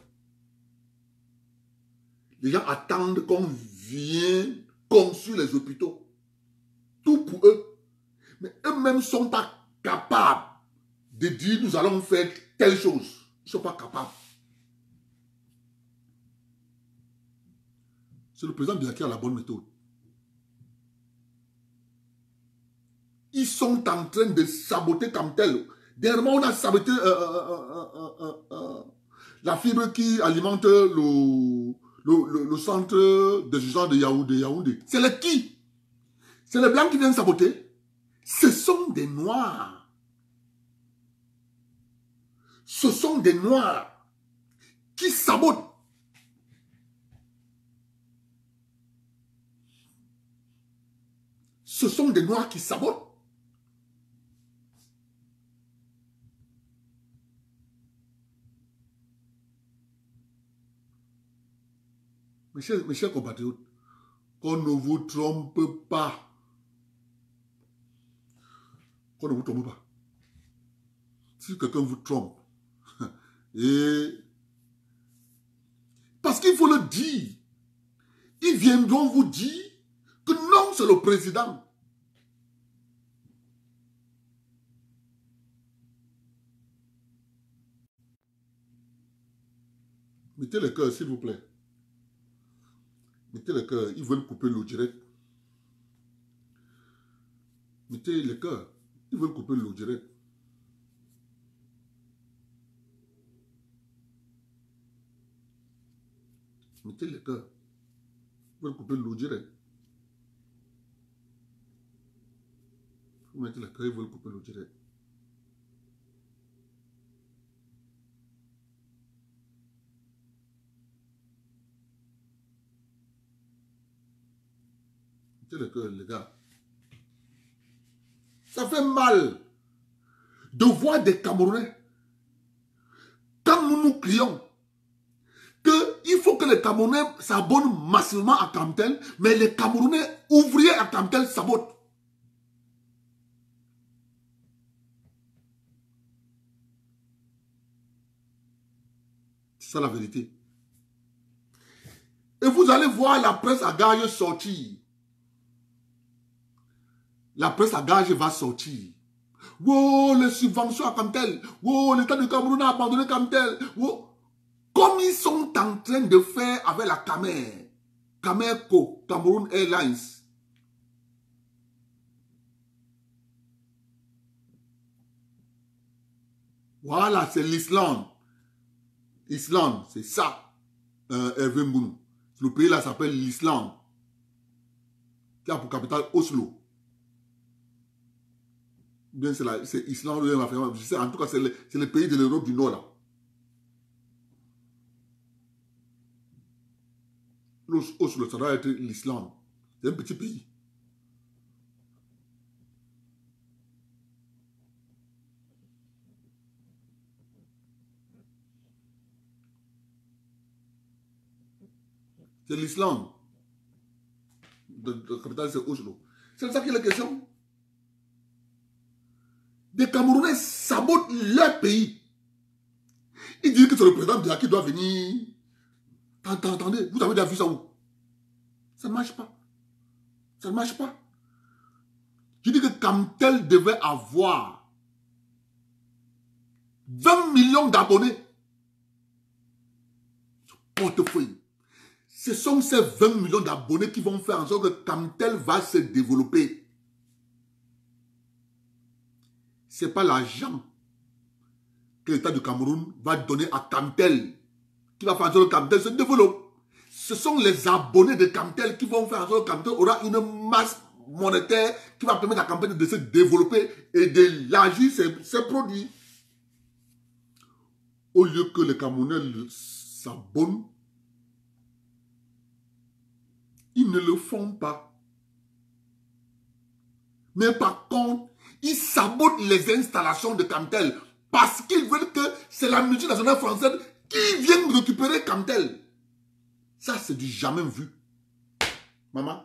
Les gens attendent qu'on vienne construire les hôpitaux. Tout pour eux. Mais eux-mêmes ne sont pas capables de dire nous allons faire telle chose. Ils ne sont pas capables. C'est le président Biya qui a la bonne méthode. Ils sont en train de saboter Kamtel. Dernièrement, on a saboté la fibre qui alimente le centre de gens de Yaoundé. C'est les qui? C'est les Blancs qui viennent saboter. Ce sont des Noirs. Ce sont des Noirs qui sabotent. Ce sont des Noirs qui sabotent. Mes chers compatriotes, qu'on ne vous trompe pas. Qu'on ne vous trompe pas. Si quelqu'un vous trompe, parce qu'il faut le dire, ils viendront vous dire que non, c'est le président. Mettez le cœur, s'il vous plaît. Mettez le cœur. Ils veulent couper l'eau direct. Mettez le cœur. Ils veulent couper l'eau direct. Mettez le cœur. Ils veulent couper l'eau direct. Vous mettez le cœur, ils veulent couper l'eau direct. Le cœur, les gars. Ça fait mal de voir des Camerounais, quand nous nous crions qu'il faut que les Camerounais s'abonnent massivement à Camtel, mais les Camerounais ouvriers à Camtel sabotent. C'est ça la vérité. Et vous allez voir la presse à gage sortir. La presse à gage va sortir. Wow, les subventions à Camtel. Wow, l'État du Cameroun a abandonné Camtel. Wow. Comme ils sont en train de faire avec la Camer. Camerco, Cameroun Airlines. Voilà, c'est l'Islande. Islande, c'est ça. Hervé Mbounou. Le pays là s'appelle l'Islande. Qui a pour capitale Oslo. Bien, c'est Islande, je sais, en tout cas, c'est le pays de l'Europe du Nord, là. Oslo, ça doit être l'Islande. C'est un petit pays. C'est l'Islande. La capitale, c'est Oslo. C'est ça qui est la question. Des Camerounais sabotent leur pays. Ils disent que c'est le président Biya qui doit venir. Attendez, vous avez déjà vu ça où? Ça ne marche pas. Ça ne marche pas. Je dis que Camtel devait avoir 20 millions d'abonnés. Portefeuille. Ce sont ces 20 millions d'abonnés qui vont faire en sorte que Camtel va se développer. Ce n'est pas l'argent que l'État du Cameroun va donner à Camtel qui va faire en sorte que Camtel se développe. Ce sont les abonnés de Camtel qui vont faire en sorte que Camtel aura une masse monétaire qui va permettre à Camtel de se développer et d'élargir ses produits. Au lieu que les Camerounais s'abonnent, ils ne le font pas. Mais par contre, ils sabotent les installations de Camtel parce qu'ils veulent que c'est la multinationale française qui vienne récupérer Camtel. Ça, c'est du jamais vu. Maman,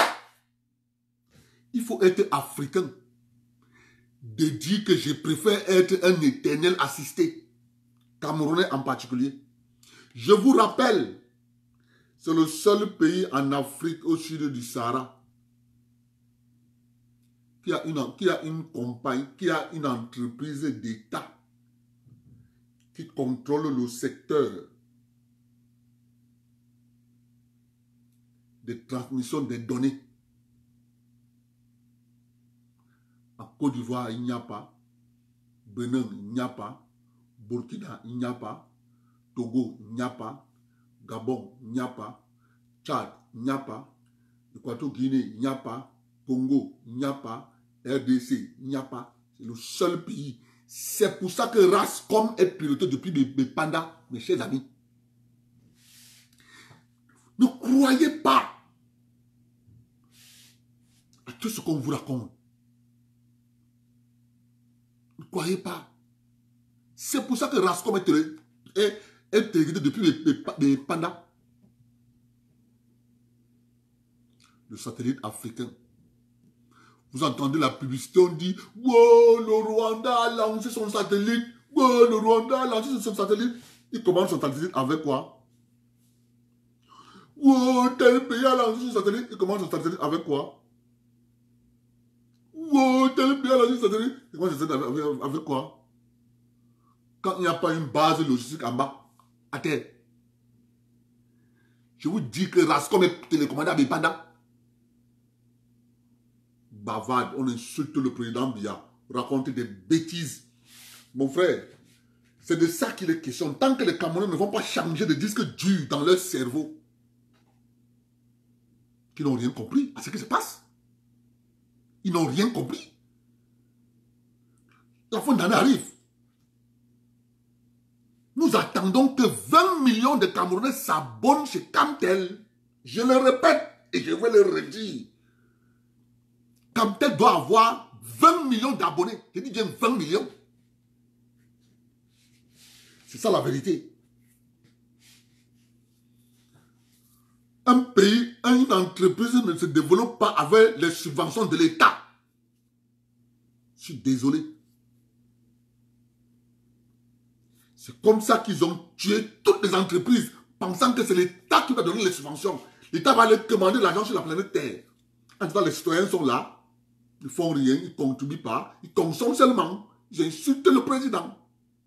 il faut être africain de dire que je préfère être un éternel assisté, Camerounais en particulier. Je vous rappelle, c'est le seul pays en Afrique au sud du Sahara qui a une compagnie, qui a une entreprise d'État qui contrôle le secteur de transmission des données. En Côte d'Ivoire, il n'y a pas. Bénin, il n'y a pas. Burkina, il n'y a pas. Togo, il n'y a pas. Gabon, il n'y a pas. Tchad, il n'y a pas. Équateur-Guinée, il n'y a pas. Congo, il n'y a pas. RDC, il n'y a pas. C'est le seul pays. C'est pour ça que RASCOM est piloté depuis mes pandas, mes chers amis. Ne croyez pas à tout ce qu'on vous raconte. Ne croyez pas. C'est pour ça que RASCOM est piloté depuis mes pandas. Le satellite africain. Vous entendez la publicité, on dit « Wow, le Rwanda a lancé son satellite. Wow, le Rwanda a lancé son satellite. » Il commence son satellite avec quoi? Wow, tel pays a lancé son satellite. Il commence son satellite avec quoi? Wow, tel pays a lancé son satellite. Il commence son satellite avec quoi? Quand il n'y a pas une base logistique en bas, à terre. Je vous dis que Rascom est télécommandé à Bipanda. Bavard, on insulte le président Biya, raconter des bêtises. Mon frère, c'est de ça qu'il est question. Tant que les Camerounais ne vont pas changer de disque dur dans leur cerveau, qu'ils n'ont rien compris à ce qui se passe. Ils n'ont rien compris. La fin d'année arrive. Nous attendons que 20 millions de Camerounais s'abonnent chez Camtel. Je le répète et je vais le redire. Camtel doit avoir 20 millions d'abonnés. Je dis bien 20 millions. C'est ça la vérité. Un pays, une entreprise ne se développe pas avec les subventions de l'État. Je suis désolé. C'est comme ça qu'ils ont tué toutes les entreprises, pensant que c'est l'État qui va donner les subventions. L'État va leur commander de l'argent sur la planète Terre. En tout cas, les citoyens sont là, ils ne font rien, ils ne contribuent pas, ils consomment seulement. Ils insultent le président.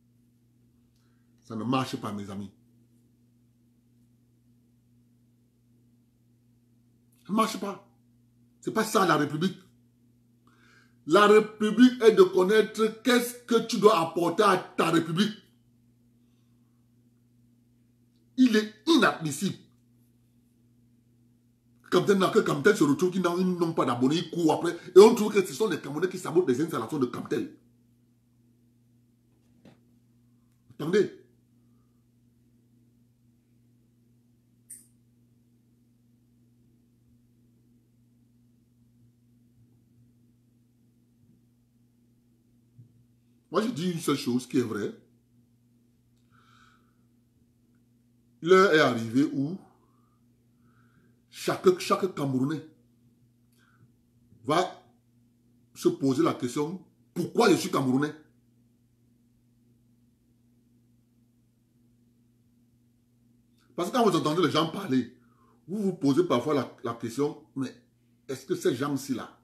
Ça ne marche pas, mes amis. Ça ne marche pas. Ce n'est pas ça la République. La République est de connaître qu'est-ce que tu dois apporter à ta République. Il est inadmissible. Quand Camtel se retrouve qu'ils n'ont pas d'abonnés, ils courent après. Et on trouve que ce sont les Camerounais qui sabotent les installations de Camtel. Attendez. Moi, je dis une seule chose qui est vraie. L'heure est arrivée où chaque Camerounais va se poser la question, pourquoi je suis Camerounais? Parce que quand vous entendez les gens parler, vous vous posez parfois la question, mais est-ce que ces gens-ci là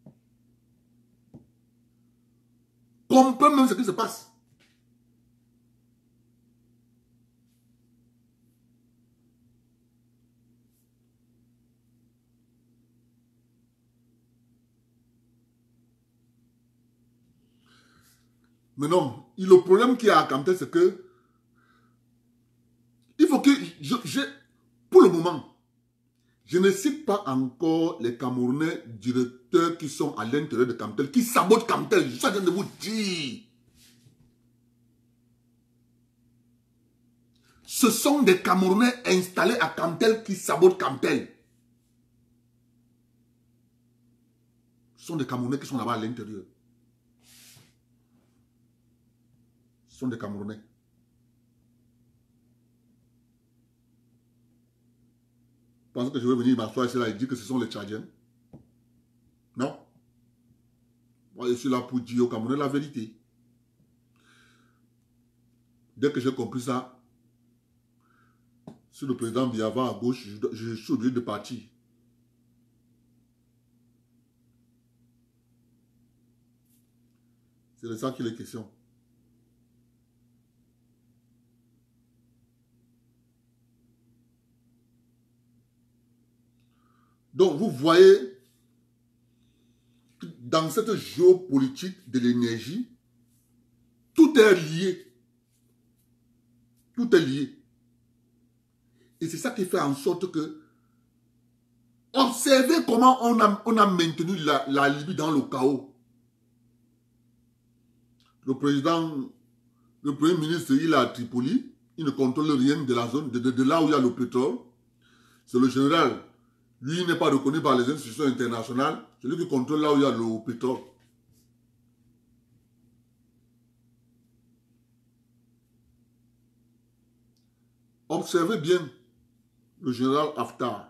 comprennent même ce qui se passe? Mais non, le problème qu'il y a à Camtel, c'est que il faut que pour le moment, je ne cite pas encore les Camerounais directeurs qui sont à l'intérieur de Camtel, qui sabotent Camtel. Je suis en train de vous dire. Ce sont des Camerounais installés à Camtel qui sabotent Camtel. Ce sont des Camerounais qui sont là-bas à l'intérieur. Ce sont des Camerounais. Vous pensez que je vais venir m'asseoir ici là et dire que ce sont les Tchadiens? Non. Moi, je suis là pour dire aux Camerounais la vérité. Dès que j'ai compris ça, si le président Biya va à gauche, je suis obligé de partir. C'est de ça qu'il est question. Donc, vous voyez, dans cette géopolitique de l'énergie, tout est lié. Tout est lié. Et c'est ça qui fait en sorte que, observez comment on a maintenu la Libye dans le chaos. Le premier ministre, il est à Tripoli, il ne contrôle rien de la zone, de là où il y a le pétrole. C'est le général. Lui, il n'est pas reconnu par les institutions internationales. C'est lui qui contrôle là où il y a le pétrole. Observez bien le général Haftar.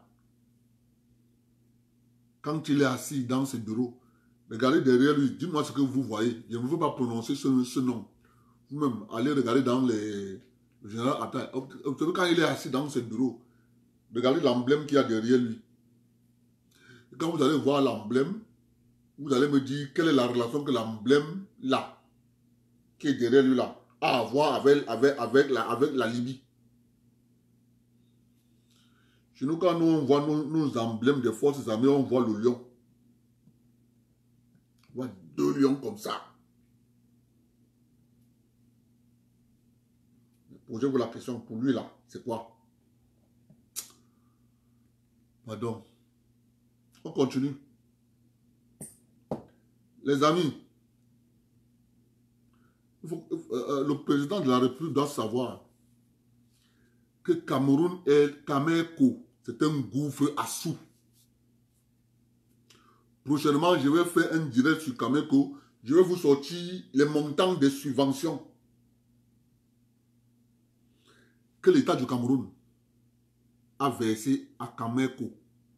Quand il est assis dans ses bureaux, regardez derrière lui, dites-moi ce que vous voyez. Je ne veux pas prononcer ce nom. Vous-même, allez regarder dans le général Haftar. Observez quand il est assis dans ses bureaux. Regardez l'emblème qu'il y a derrière lui. Et quand vous allez voir l'emblème, vous allez me dire quelle est la relation que l'emblème là, qui est derrière lui là, a à voir avec la Libye. Chez nous, quand nous, on voit nos emblèmes des forces armées, on voit le lion. On voit 2 lions comme ça. Posez-vous la question, pour lui là, c'est quoi? Pardon. On continue. Les amis, le président de la République doit savoir que Cameroun est Cameco. C'est un gouffre à sous. Prochainement, je vais faire un direct sur Cameco. Je vais vous sortir les montants des subventions que l'État du Cameroun a versé à Cameco.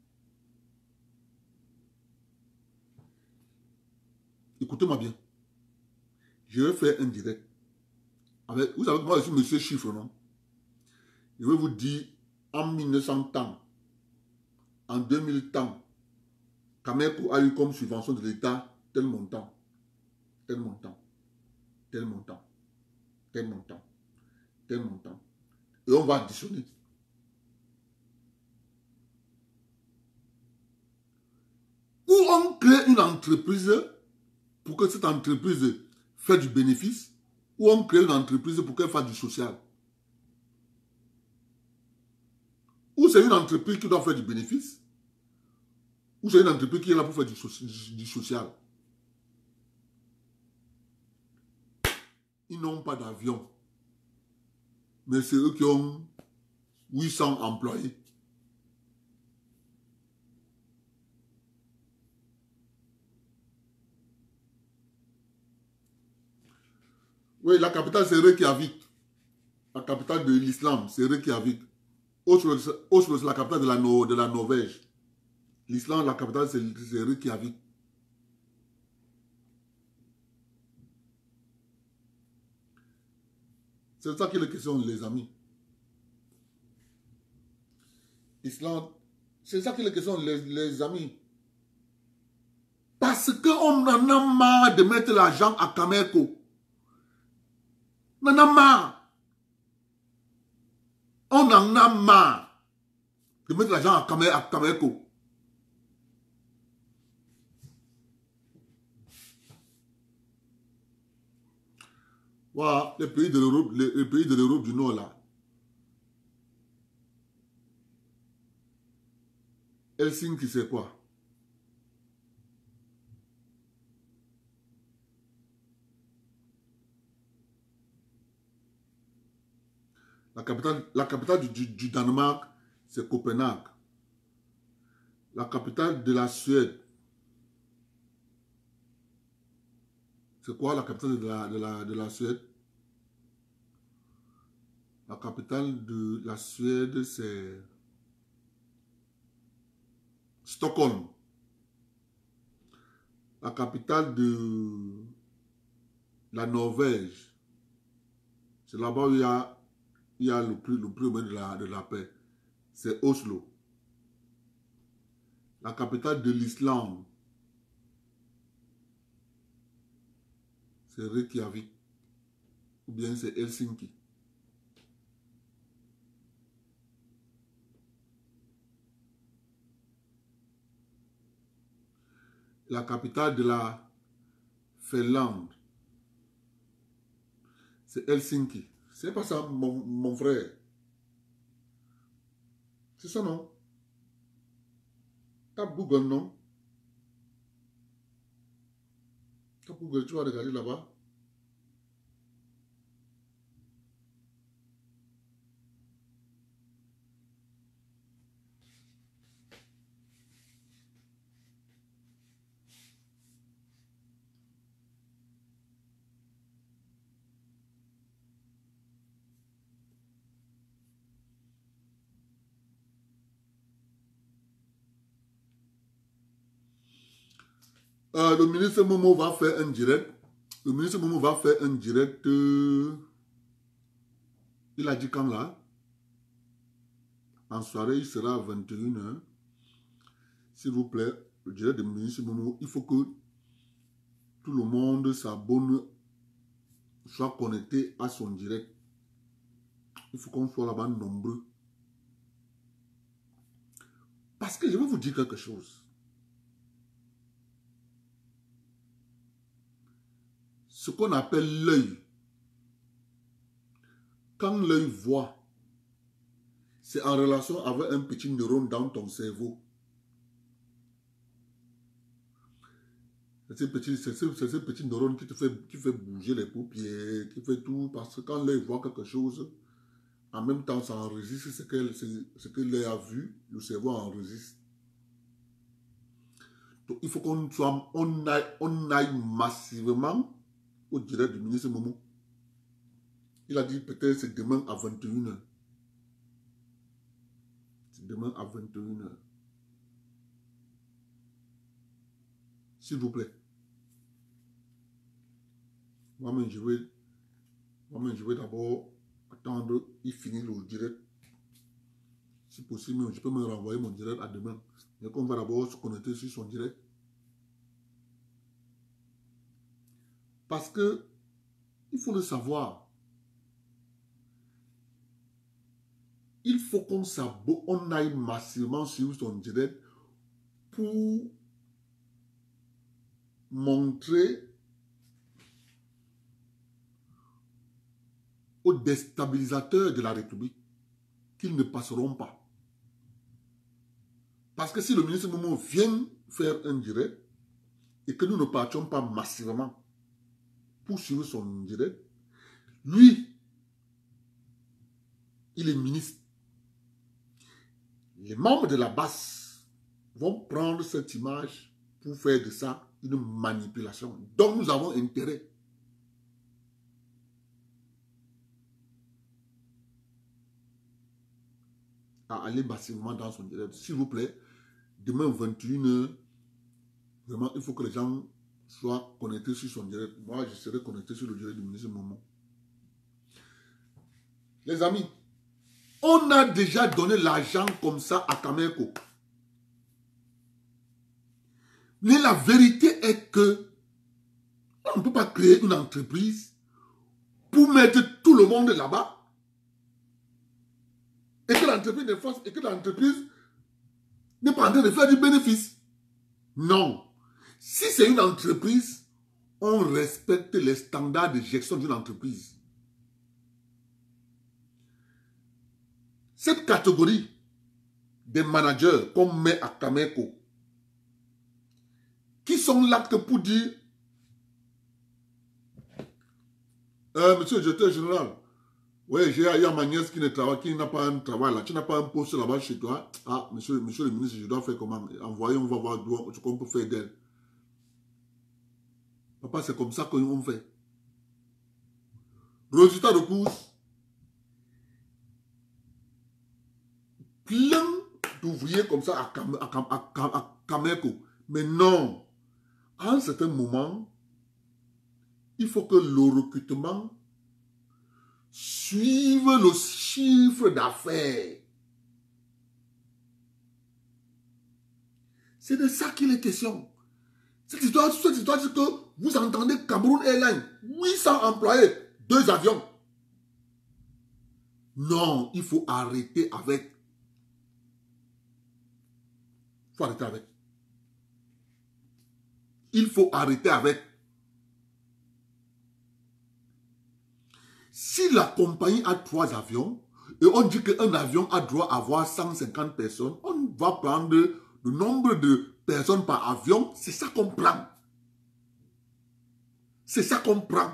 Écoutez-moi bien. Je vais faire un direct. Vous savez que moi, je suis monsieur chiffre, non? Je vais vous dire, en 1900 temps, en 2000 temps, Cameco a eu comme subvention de l'État tel montant, tel montant, tel montant, tel montant, tel montant. Et on va additionner. Ou on crée une entreprise pour que cette entreprise fasse du bénéfice, ou on crée une entreprise pour qu'elle fasse du social. Ou c'est une entreprise qui doit faire du bénéfice, ou c'est une entreprise qui est là pour faire du social. Ils n'ont pas d'avion. Mais c'est eux qui ont 800 employés. Oui, la capitale c'est Reykjavik. La capitale de l'islam, c'est Reykjavik. Oslo, c'est la capitale de la Norvège. L'islam, la capitale, c'est Reykjavik. C'est ça qui est la question, les amis. Islam, c'est ça qui est la question, les amis. Parce qu'on en a marre de mettre l'argent à Cameco. On en a marre. On en a marre de mettre l'argent à Cameco. Voilà, les pays de l'Europe du Nord là. Helsinki, c'est quoi? La capitale du Danemark, c'est Copenhague. La capitale de la Suède, c'est quoi la capitale de la Suède? La capitale de la Suède, c'est Stockholm. La capitale de la Norvège, c'est là-bas où il y a le prix de la paix. C'est Oslo. La capitale de l'Islande, c'est Reykjavik. Ou bien c'est Helsinki. La capitale de la Finlande, c'est Helsinki. C'est pas ça, mon frère. C'est ça, non? Tape Google, non? Tape Google, tu vas regarder là-bas. Le ministre Momo va faire un direct. Le ministre Momo va faire un direct. Il a dit quand là? En soirée, il sera à 21h. S'il vous plaît, le direct du ministre Momo, il faut que tout le monde s'abonne, soit connecté à son direct. Il faut qu'on soit là-bas nombreux. Parce que je vais vous dire quelque chose. Ce qu'on appelle l'œil. Quand l'œil voit, c'est en relation avec un petit neurone dans ton cerveau. C'est ce petit neurone qui fait bouger les paupières, qui fait tout. Parce que quand l'œil voit quelque chose, en même temps, ça enregistre ce que l'œil a vu, le cerveau enregistre. Donc, il faut on aille massivement au direct du ministre Momo. Il a dit peut-être c'est demain à 21h. C'est demain à 21h. S'il vous plaît. Moi-même, je vais d'abord attendre, il finit le direct. Si possible, je peux me renvoyer mon direct à demain. Mais qu'on va d'abord se connecter sur son direct. Parce que, il faut le savoir. Il faut qu'on aille massivement sur son direct pour montrer aux déstabilisateurs de la République qu'ils ne passeront pas. Parce que si le ministre Momo vient faire un direct et que nous ne partions pas massivement pour suivre son direct, lui, il est ministre. Les membres de la base vont prendre cette image pour faire de ça une manipulation. Donc nous avons intérêt à aller massivement dans son direct. S'il vous plaît, demain 21h, vraiment, il faut que les gens soient connectés sur son direct. Moi, je serai connecté sur le direct du ministre Momo. Les amis, on a déjà donné l'argent comme ça à Kameko. Mais la vérité est que on ne peut pas créer une entreprise pour mettre tout le monde là-bas et que l'entreprise de force et que l'entreprise n'est pas en train de faire du bénéfice. Non. Si c'est une entreprise, on respecte les standards de gestion d'une entreprise. Cette catégorie des managers qu'on met à Kameko, qui sont là que pour dire monsieur le directeur général, oui, il y a ma nièce qui n'a pas un travail là, tu n'as pas un poste là-bas chez toi. Ah, monsieur le ministre, je dois faire comment? Envoyer, on va voir ce qu'on peut faire d'elle. Papa, c'est comme ça qu'on fait. Résultat de course, plein d'ouvriers comme ça à Kameko. Mais non, à un certain moment, il faut que le recrutement suive le chiffre d'affaires. C'est de ça qu'il est question. Cette histoire c'est que vous entendez Cameroun Airlines, 800 employés, 2 avions. Non, il faut arrêter avec. Il faut arrêter avec. Il faut arrêter avec. Si la compagnie a 3 avions, et on dit qu'un avion a droit à avoir 150 personnes, on va prendre le nombre de personnes par avion, c'est ça qu'on prend. C'est ça qu'on prend.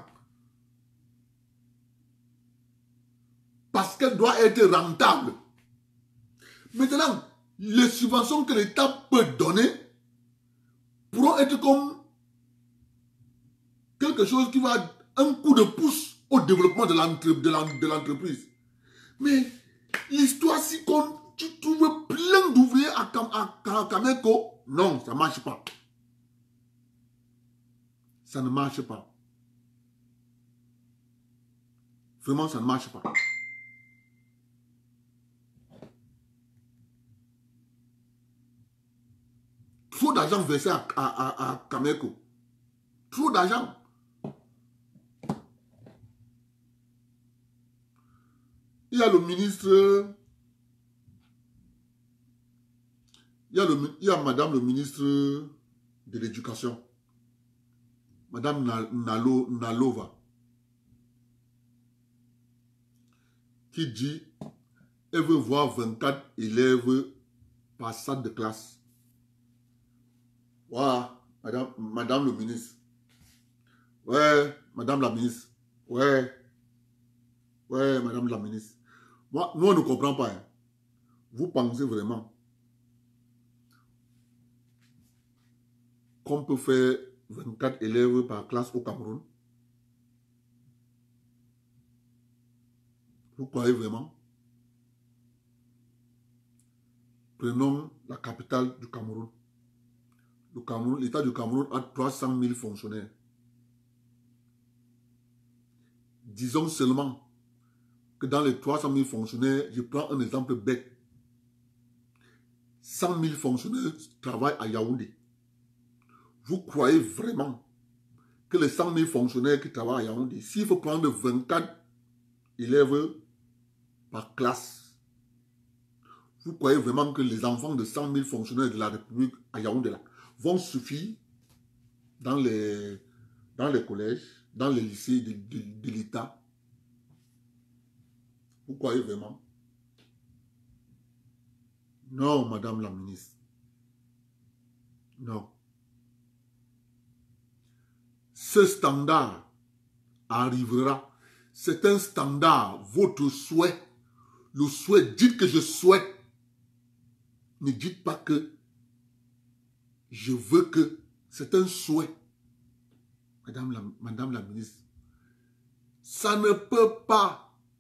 Parce qu'elle doit être rentable. Maintenant, les subventions que l'État peut donner pourront être comme quelque chose qui va un coup de pouce au développement de l'entreprise. Mais l'histoire, si tu trouves plein d'ouvriers à Kameko, non, ça ne marche pas. Ça ne marche pas. Vraiment, ça ne marche pas. Trop d'argent versé à Kameko. Trop d'argent. Il y a le ministre il y a madame le ministre de l'Éducation, madame Nalova, qui dit elle veut voir 24 élèves par salle de classe. Voilà, madame le ministre. Ouais, madame la ministre. Ouais, madame la ministre. Moi, nous, on ne comprend pas. Hein. Vous pensez vraiment qu'on peut faire 24 élèves par classe au Cameroun? Vous croyez vraiment? Prenons la capitale du Cameroun. L'État du Cameroun a 300 000 fonctionnaires. Disons seulement que dans les 300 000 fonctionnaires, je prends un exemple bête. 100 000 fonctionnaires travaillent à Yaoundé. Vous croyez vraiment que les 100 000 fonctionnaires qui travaillent à Yaoundé, s'il faut prendre 24 élèves par classe, vous croyez vraiment que les enfants de 100 000 fonctionnaires de la République à Yaoundé là, vont suffire dans les collèges, dans les lycées de l'État? Vous croyez vraiment? Non, madame la ministre. Non. Ce standard arrivera. C'est un standard. Votre souhait. Le souhait. Dites que je souhaite. Ne dites pas que je veux que. C'est un souhait. Madame la ministre. Ça ne peut pas.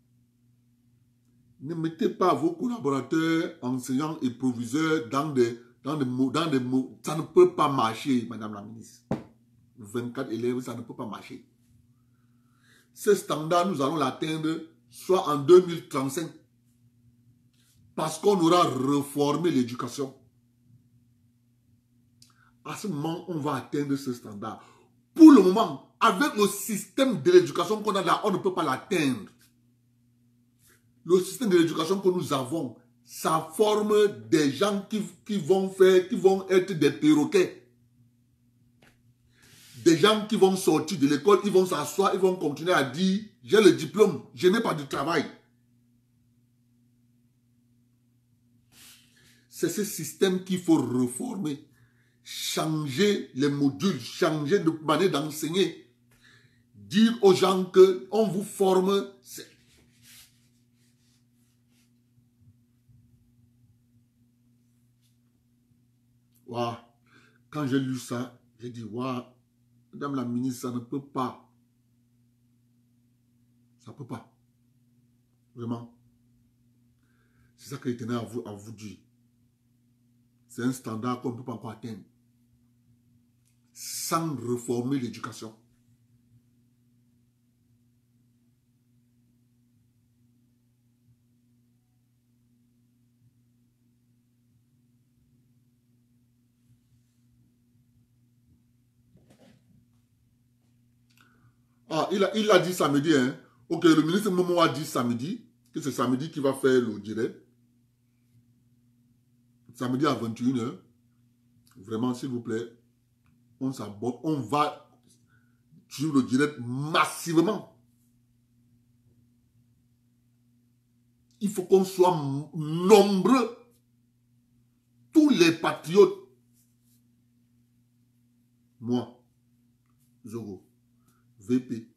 Ne mettez pas vos collaborateurs, enseignants et proviseurs dans des mots. Ça ne peut pas marcher, madame la ministre. 24 élèves, ça ne peut pas marcher. Ce standard, nous allons l'atteindre soit en 2035, parce qu'on aura reformé l'éducation. À ce moment, on va atteindre ce standard. Pour le moment, avec le système de l'éducation qu'on a là, on ne peut pas l'atteindre. Le système de l'éducation que nous avons, ça forme des gens qui vont être des perroquets. Des gens qui vont sortir de l'école, ils vont s'asseoir, ils vont continuer à dire « J'ai le diplôme, je n'ai pas de travail ». C'est ce système qu'il faut reformer. Changer les modules, changer de manière d'enseigner. Dire aux gens qu'on vous forme. Wow. Quand j'ai lu ça, j'ai dit, waouh, madame la ministre, ça ne peut pas. Ça ne peut pas. Vraiment. C'est ça que je tenais à vous dire. C'est un standard qu'on ne peut pas encore atteindre. Sans reformer l'éducation. Ah, il a dit samedi, hein. Ok, le ministre Momo a dit samedi, que c'est samedi qu'il va faire le direct. Samedi à 21 h. Vraiment, s'il vous plaît, on s'abonne, on va suivre le direct massivement. Il faut qu'on soit nombreux. Tous les patriotes. Moi, Zogo, VP,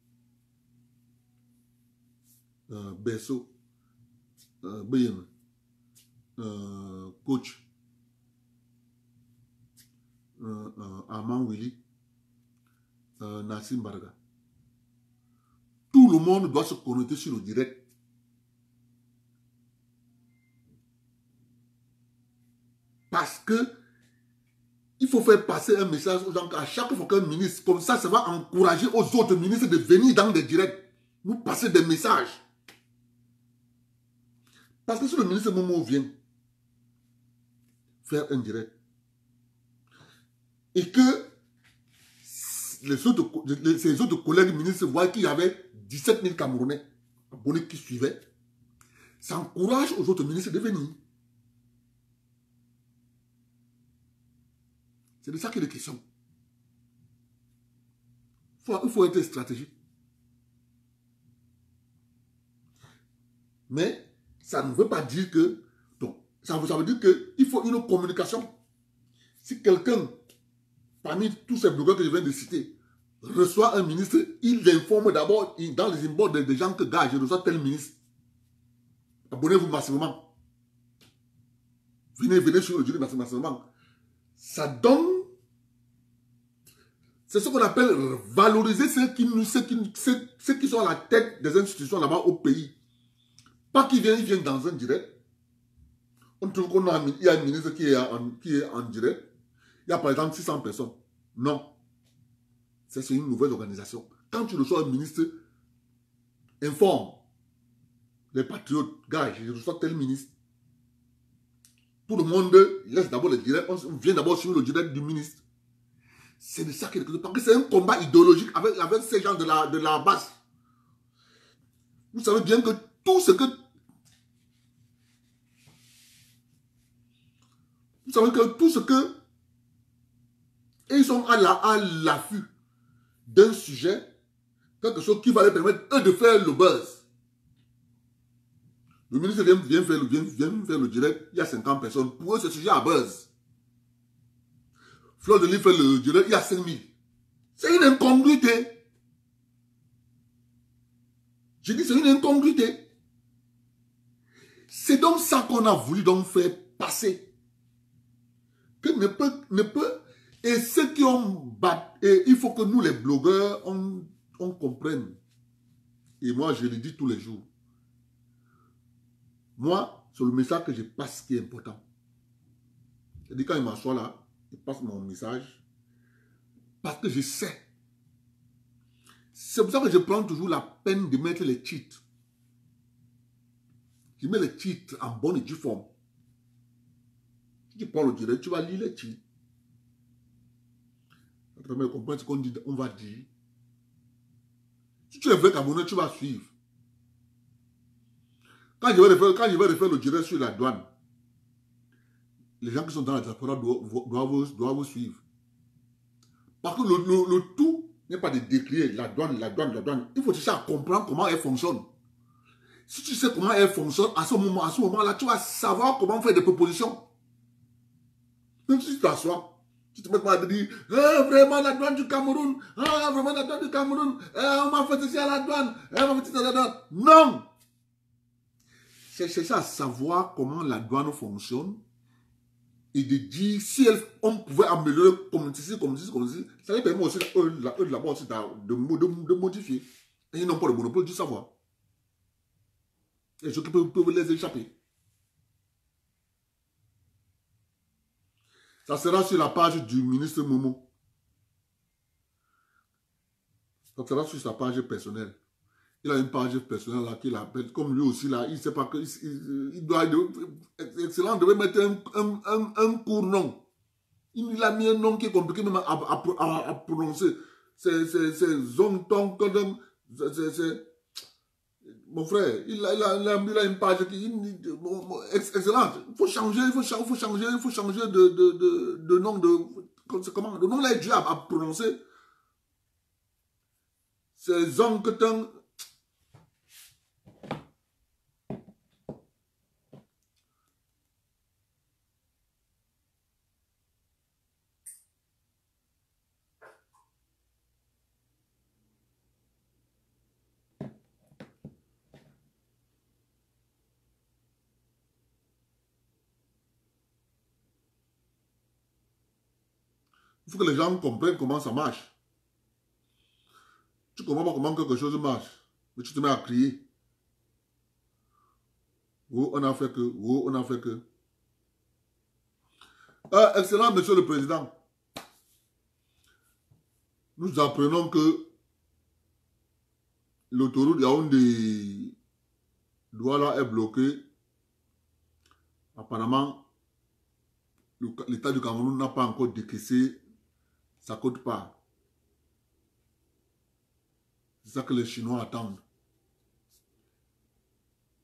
Besso, BM, Coach, Armand Willy, Nassim Barga. Tout le monde doit se connecter sur le direct. Parce que il faut faire passer un message aux gens qu'à chaque fois qu'un ministre, comme ça va encourager aux autres ministres de venir dans des directs, nous passer des messages. Parce que si le ministre Momo vient faire un direct et que ses autres collègues ministres voient qu'il y avait 17 000 Camerounais abonnés qui suivaient, ça encourage aux autres ministres de venir. C'est de ça qu'il est question. Il faut être stratégique. Mais ça ne veut pas dire que... Donc, ça veut dire qu'il faut une communication. Si quelqu'un, parmi tous ces blogueurs que je viens de citer, reçoit un ministre, il informe d'abord dans les inbox des gens que, gars, je reçois tel ministre. Abonnez-vous massivement. Venez sur le direct massivement. Ça donne... C'est ce qu'on appelle valoriser ceux qui sont à la tête des institutions là-bas au pays. Pas qu'ils viennent dans un direct. On trouve qu'il y a un ministre qui est en direct. Il y a par exemple 600 personnes. Non. C'est une nouvelle organisation. Quand tu reçois un ministre, informe les patriotes. Gars, je reçois tel ministre. Tout le monde laisse d'abord le direct. On vient d'abord sur le direct du ministre. C'est de ça qu'il est. Parce que c'est un combat idéologique avec ces gens de la base. Vous savez bien que tout ce que... Vous savez que tout ce que... Ils sont à l'affût d'un sujet, quelque chose qui va leur permettre, eux, de faire le buzz. Le ministre vient faire le direct, il y a 50 personnes. Pour eux, ce sujet a buzz. Fleur de Lys fait le direct, il y a 5000. C'est une incongruité. Je dis, c'est une incongruité. C'est donc ça qu'on a voulu donc faire passer. Que ne peut... Et ceux qui ont battu, et il faut que nous les blogueurs, on comprenne. Et moi, je le dis tous les jours. Moi, c'est le message que je passe qui est important. C'est-à-dire quand il m'assoit là, il passe mon message. Parce que je sais. C'est pour ça que je prends toujours la peine de mettre les titres. Je mets les titres en bonne et due forme. Si tu prends le direct, tu vas lire les titres. Ça te permet de comprendre ce qu'on va dire. Si tu es vrai Camerounais, tu vas suivre. Quand je vais refaire le direct sur la douane, les gens qui sont dans la diaspora doivent suivre. Parce que le tout n'est pas de décrier la douane. Il faut chercher à comprendre comment elle fonctionne. Si tu sais comment elle fonctionne, à ce moment-là, tu vas savoir comment faire des propositions. Même si tu t'assois, tu te mets pas à te dire, vraiment la douane du Cameroun, vraiment la douane du Cameroun, on m'a fait ceci à la douane, on m'a fait ceci à la douane. Non! C'est chercher à savoir comment la douane fonctionne et de dire si on pouvait améliorer comme ceci, ça les permet aussi, eux là-bas aussi, de modifier. Et ils n'ont pas le monopole du savoir. Et ceux qui peuvent les échapper. Ça sera sur la page du ministre Momo. Ça sera sur sa page personnelle. Il a une page personnelle là qu'il appelle, comme lui aussi là, il ne sait pas que il doit... Excellent, devait mettre un court nom. Il a mis un nom qui est compliqué même à prononcer. C'est Zongtong, mon frère, il a une page qui... Excellent, il faut changer de nom comment, le nom là est dur à prononcer. C'est Zongtong. Il faut que les gens comprennent comment ça marche. Tu ne comprends pas comment quelque chose marche, mais tu te mets à crier. Oh, on a fait que, oh, on a fait que. Excellent, monsieur le président. Nous apprenons que l'autoroute Yaoundé-Douala est bloquée. Apparemment, l'État du Cameroun n'a pas encore décaissé sa quote-part. C'est ça que les Chinois attendent.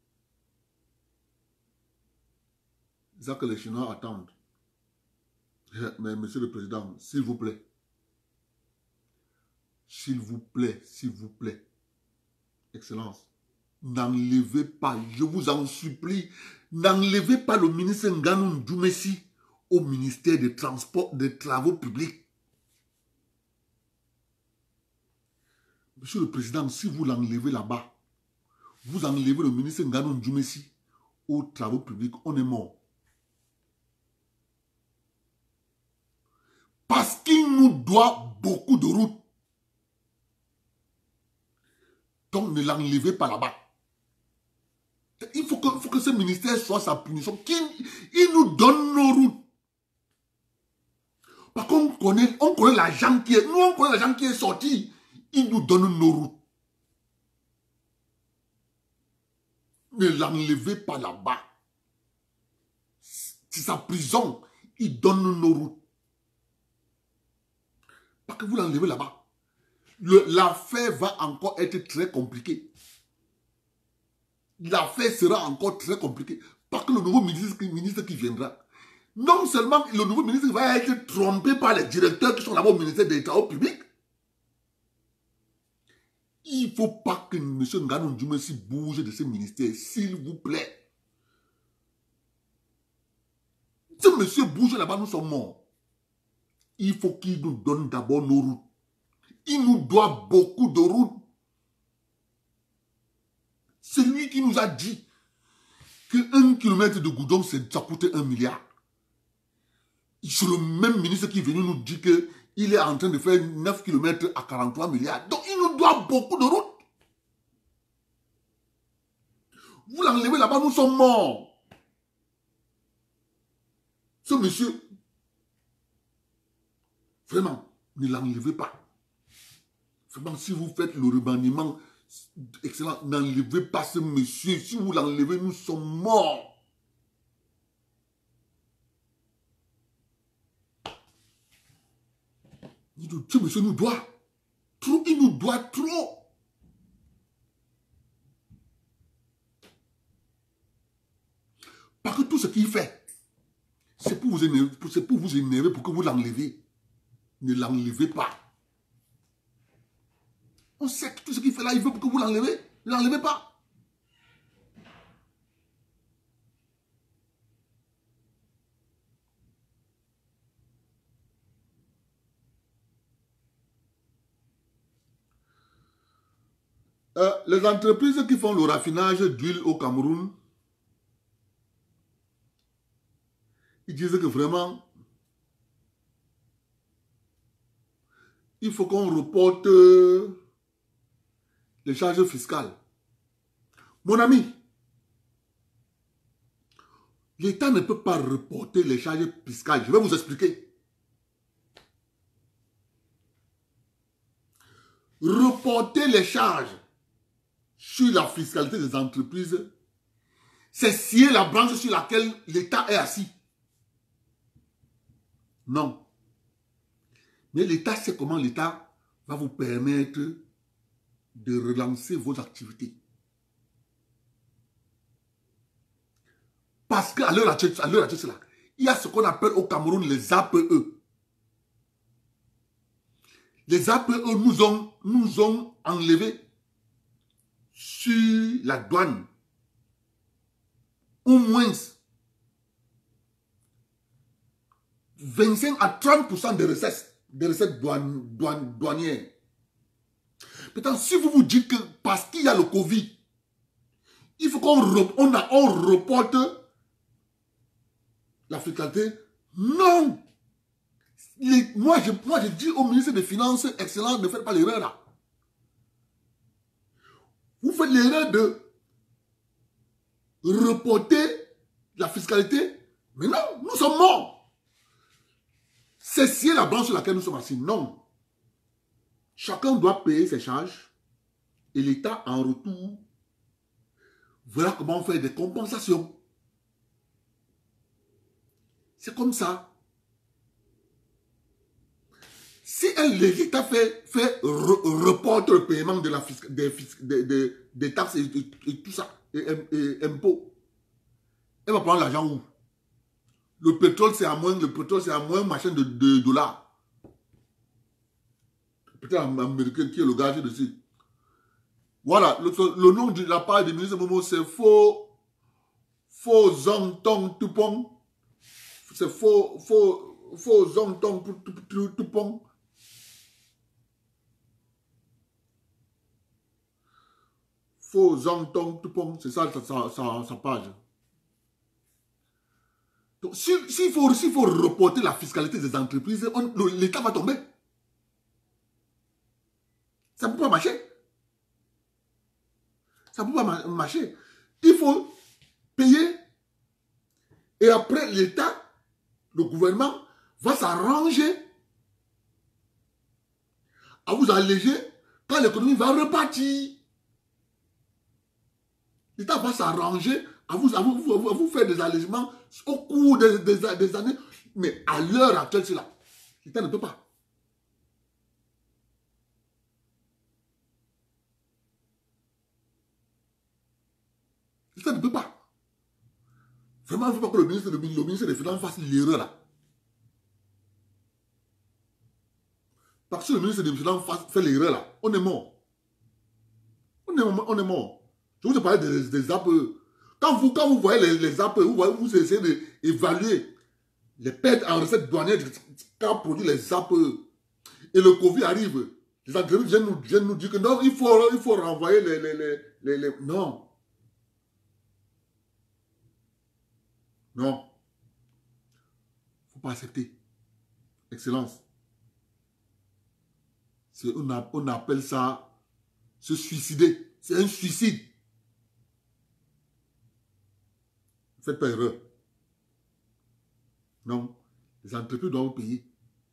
C'est ça que les Chinois attendent. Mais Monsieur le Président, s'il vous plaît. S'il vous plaît, s'il vous plaît. Excellence. N'enlevez pas, je vous en supplie, n'enlevez pas le ministre Nganou Ndjoumessi au ministère des Transports, des Travaux publics. Monsieur le Président, si vous l'enlevez là-bas, vous enlevez le ministre Nganou Ndjoumessi aux Travaux publics, on est mort. Parce qu'il nous doit beaucoup de routes. Donc ne l'enlevez pas là-bas. Il faut que ce ministère soit sa punition. Il nous donne nos routes. Parce qu'on connaît l'argent qui est... Nous, on connaît l'argent qui est sorti. Il nous donne nos routes. Ne l'enlevez pas là-bas. C'est sa prison. Il donne nos routes. Parce que vous l'enlevez là-bas. L'affaire va encore être très compliquée. L'affaire sera encore très compliquée. Parce que le nouveau ministre qui viendra, non seulement le nouveau ministre va être trompé par les directeurs qui sont là-bas au ministère des Travaux publics, il ne faut pas que M. Nganou Ndjoumessi bouge de ce ministère, s'il vous plaît. Si monsieur bouge là-bas, nous sommes morts. Il faut qu'il nous donne d'abord nos routes. Il nous doit beaucoup de routes. C'est lui qui nous a dit que 1 kilomètre de goudron, ça coûte 1 milliard. C'est le même ministre qui est venu nous dire qu'il est en train de faire 9 km à 43 milliards. Donc il nous doit beaucoup de routes. Vous l'enlevez là-bas, nous sommes morts. Ce monsieur, vraiment, ne l'enlevez pas. Vraiment, si vous faites le remaniement excellent, n'enlevez pas ce monsieur. Si vous l'enlevez, nous sommes morts. Ce monsieur nous doit trop. Il nous doit trop. Parce que tout ce qu'il fait, c'est pour vous énerver, pour que vous l'enlevez. Ne l'enlevez pas. On sait que tout ce qu'il fait là, il veut pour que vous l'enlevez. Ne l'enlevez pas. Les entreprises qui font le raffinage d'huile au Cameroun, ils disent que vraiment, il faut qu'on reporte les charges fiscales. Mon ami, l'État ne peut pas reporter les charges fiscales. Je vais vous expliquer. Reporter les charges sur la fiscalité des entreprises, c'est scier la branche sur laquelle l'État est assis. Non. Mais l'État sait comment l'État va vous permettre de relancer vos activités. Parce qu'à l'heure actuelle, il y a ce qu'on appelle au Cameroun les APE. Les APE nous ont enlevés sur la douane au moins 25 à 30% des recettes douanières. Pourtant, si vous vous dites que parce qu'il y a le Covid, il faut qu'on reporte la fiscalité, non. Moi, je dis au ministre des Finances, excellent, ne faites pas l'erreur là. Vous faites l'erreur de reporter la fiscalité, mais non, nous sommes morts. C'est scier la branche sur laquelle nous sommes assis. Non. Chacun doit payer ses charges et l'État, en retour, verra comment faire des compensations. C'est comme ça. Si l'État reporte le paiement de des taxes et tout ça, et impôts, elle va prendre l'argent où? Le pétrole, c'est à moins machin de dollars. Peut-être américain qui est le gage dessus. Voilà, le nom de la part du ministre Momo, c'est Faux Zong Tong Tupong. C'est Faux Zong Tong Tupong. Faux Zong Tong Tupong, c'est ça sa page. Donc, s'il faut reporter la fiscalité des entreprises, l'État va tomber. Ça ne peut pas marcher. Ça ne peut pas marcher. Il faut payer et après l'État, le gouvernement va s'arranger à vous alléger quand l'économie va repartir. L'État va s'arranger à vous faire des allègements au cours des années. Mais à l'heure actuelle, c'est là. L'État ne peut pas. L'État ne peut pas. Vraiment, il ne faut pas que le ministre des Finances fasse l'erreur là. Parce que le ministre des Finances fait l'erreur là, on est mort. On est mort. Je vous ai parlé des APE. Quand vous voyez les APE, vous essayez d'évaluer les pertes en recettes douanières qu'a produit les APE. Et le Covid arrive. Les entreprises viennent nous dire que non, il faut renvoyer les... Non. Non. Il ne faut pas accepter. Excellence. On appelle ça se suicider. C'est un suicide. Ne faites pas erreur. Non. Les entreprises doivent payer.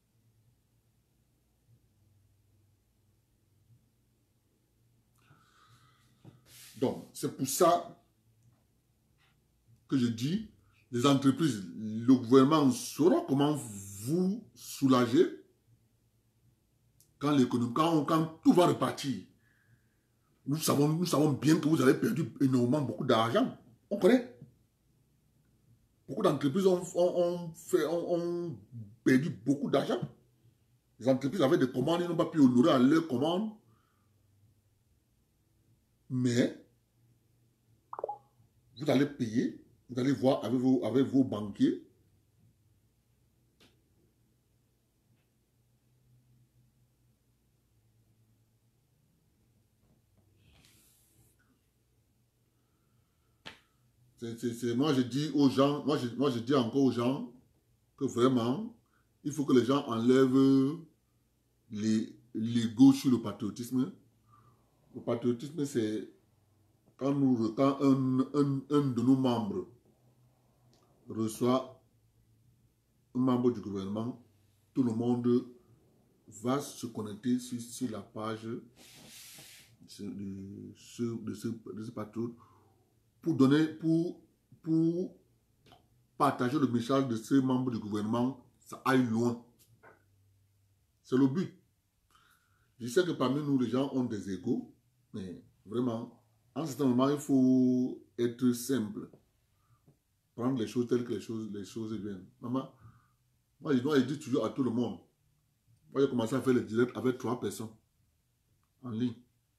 Donc, c'est pour ça que je dis, les entreprises, le gouvernement saura comment vous soulager quand l'économie, quand tout va repartir. Nous savons bien que vous avez perdu énormément beaucoup d'argent. On connaît. Beaucoup d'entreprises ont perdu beaucoup d'argent. Les entreprises avaient des commandes, ils n'ont pas pu honorer à leurs commandes. Mais vous allez payer, vous allez voir avec vos banquiers. Moi, je dis aux gens, moi, je dis encore aux gens que vraiment, il faut que les gens enlèvent l'ego sur le patriotisme. Le patriotisme, c'est quand un de nos membres reçoit un membre du gouvernement, tout le monde va se connecter sur la page de ce patriote pour partager le message de ces membres du gouvernement, ça aille loin. C'est le but. Je sais que parmi nous, les gens ont des égos, mais vraiment, en ce moment, il faut être simple. Prendre les choses telles que les choses viennent. Maman, moi, je dois dire toujours à tout le monde. Moi, j'ai commencé à faire les directs avec 3 personnes en ligne.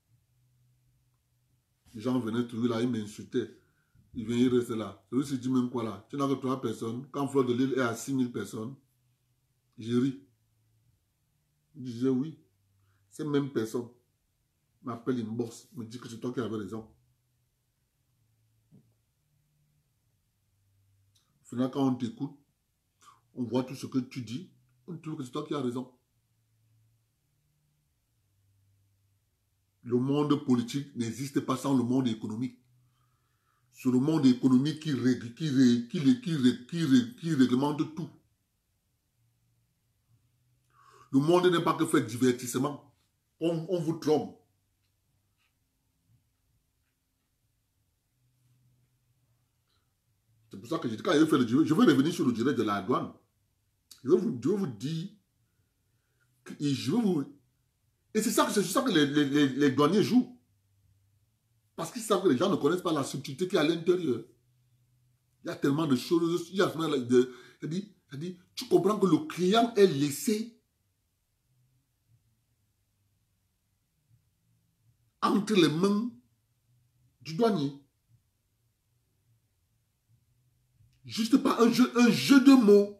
Les gens venaient toujours là, ils m'insultaient. Ils venaient rester là. Celui-ci dit même quoi là? Tu n'as que 3 personnes. Quand Fleur de Lille est à 6000 personnes, j'ai ri. Je disais oui. Ces mêmes personnes m'appellent une bosse, me dit que c'est toi qui avais raison. Finalement, quand on t'écoute, on voit tout ce que tu dis, on trouve que c'est toi qui as raison. Le monde politique n'existe pas sans le monde économique. C'est le monde économique qui réglemente tout. Le monde n'est pas que fait divertissement. On vous trompe. C'est pour ça que j'ai dit, quand je vais revenir sur le direct de la douane. Je vais vous dire, et c'est ça que les douaniers jouent. Parce qu'ils savent que les gens ne connaissent pas la subtilité qui est à l'intérieur. Il y a tellement de choses, il y a C'est-à-dire, tu comprends que le client est laissé entre les mains du douanier. Juste pas un jeu de mots.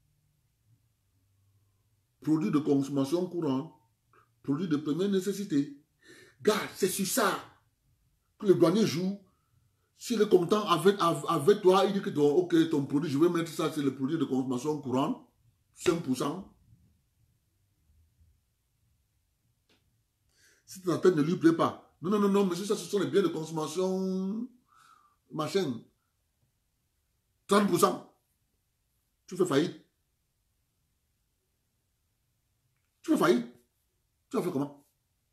Produit de consommation courante, produit de première nécessité. Gars, c'est sur ça que le douanier joue. S'il est content avec toi, il dit que ton produit, je vais mettre ça, c'est le produit de consommation courante, 5%. Si ta tête ne lui plaît pas, non, monsieur, ça, ce sont les biens de consommation, machin, 30%. Tu fais faillite. Tu fais faillite. Tu vas faire comment?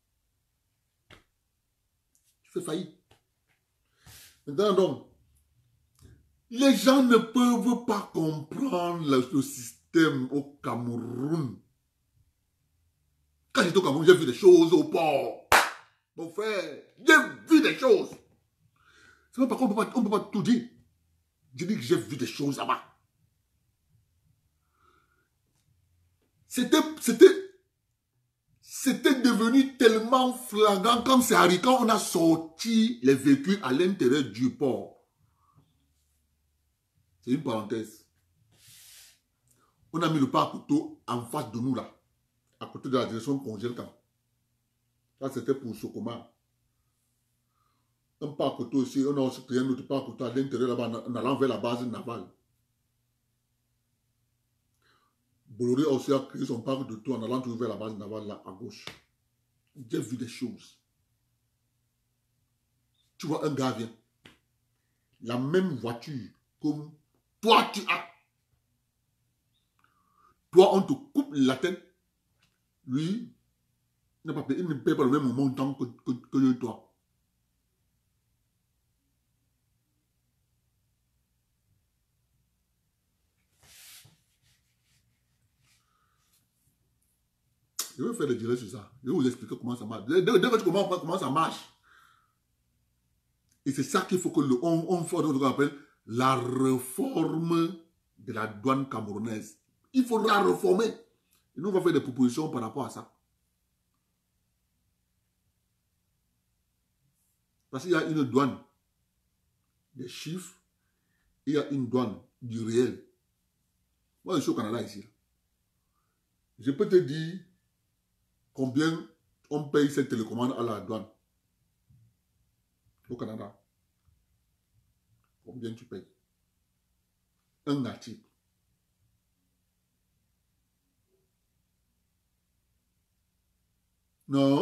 Tu fais faillite. Maintenant, donc, les gens ne peuvent pas comprendre le système au Cameroun. Quand j'étais au Cameroun, j'ai vu des choses au port. Mon frère, j'ai vu des choses. C'est même pas qu'on ne peut pas tout dire. Je dis que j'ai vu des choses là-bas. C'était devenu tellement flagrant quand c'est arrivé, quand on a sorti les véhicules à l'intérieur du port. C'est une parenthèse. On a mis le pas à couteau en face de nous là, à côté de la direction congélateur. Ça c'était pour Sokoma. Un pas à couteau ici, on a aussi créé un autre pas à couteau à l'intérieur là-bas, en allant vers la base navale. Bolloré aussi a créé son parc de tout en allant vers la base navale là à gauche. J'ai vu des choses. Tu vois, un gars vient. La même voiture comme toi tu as. Toi, on te coupe la tête. Lui, il ne paye pas le même montant que toi. Je vais faire des directs sur ça. Je vais vous expliquer comment ça marche. Dès que tu comprends comment ça marche. Et c'est ça qu'il faut que on fasse ce qu'on appelle la réforme de la douane camerounaise. Il faudra réformer. Et nous, on va faire des propositions par rapport à ça. Parce qu'il y a une douane des chiffres, et il y a une douane du réel. Moi, je suis au Canada ici. Je peux te dire combien on paye cette télécommande à la douane au Canada. Combien tu payes? Un article. Non.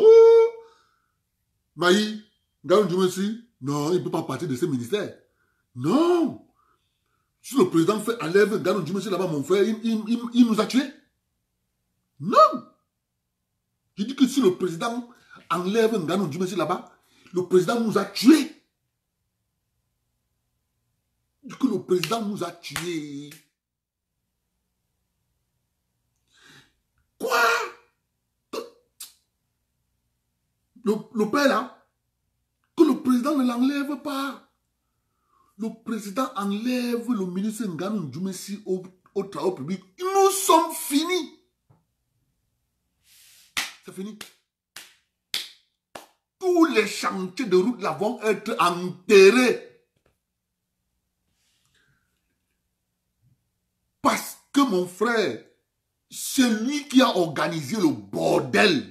Maï, Ganou Djoumessi, non, il ne peut pas partir de ce ministère. Non. Si le président enlève Ganou Djoumessi là-bas, mon frère, il nous a tués. Non. Je dis que si le président enlève Ganou Djoumessi là-bas, le président nous a tués. Je dis que le président nous a tués. Quoi? Le père là, que le président ne l'enlève pas. Le président enlève le ministre Nganou Djoumessi au travail public. Nous sommes finis. C'est fini. Tous les chantiers de route là vont être enterrés. Parce que mon frère, c'est lui qui a organisé le bordel.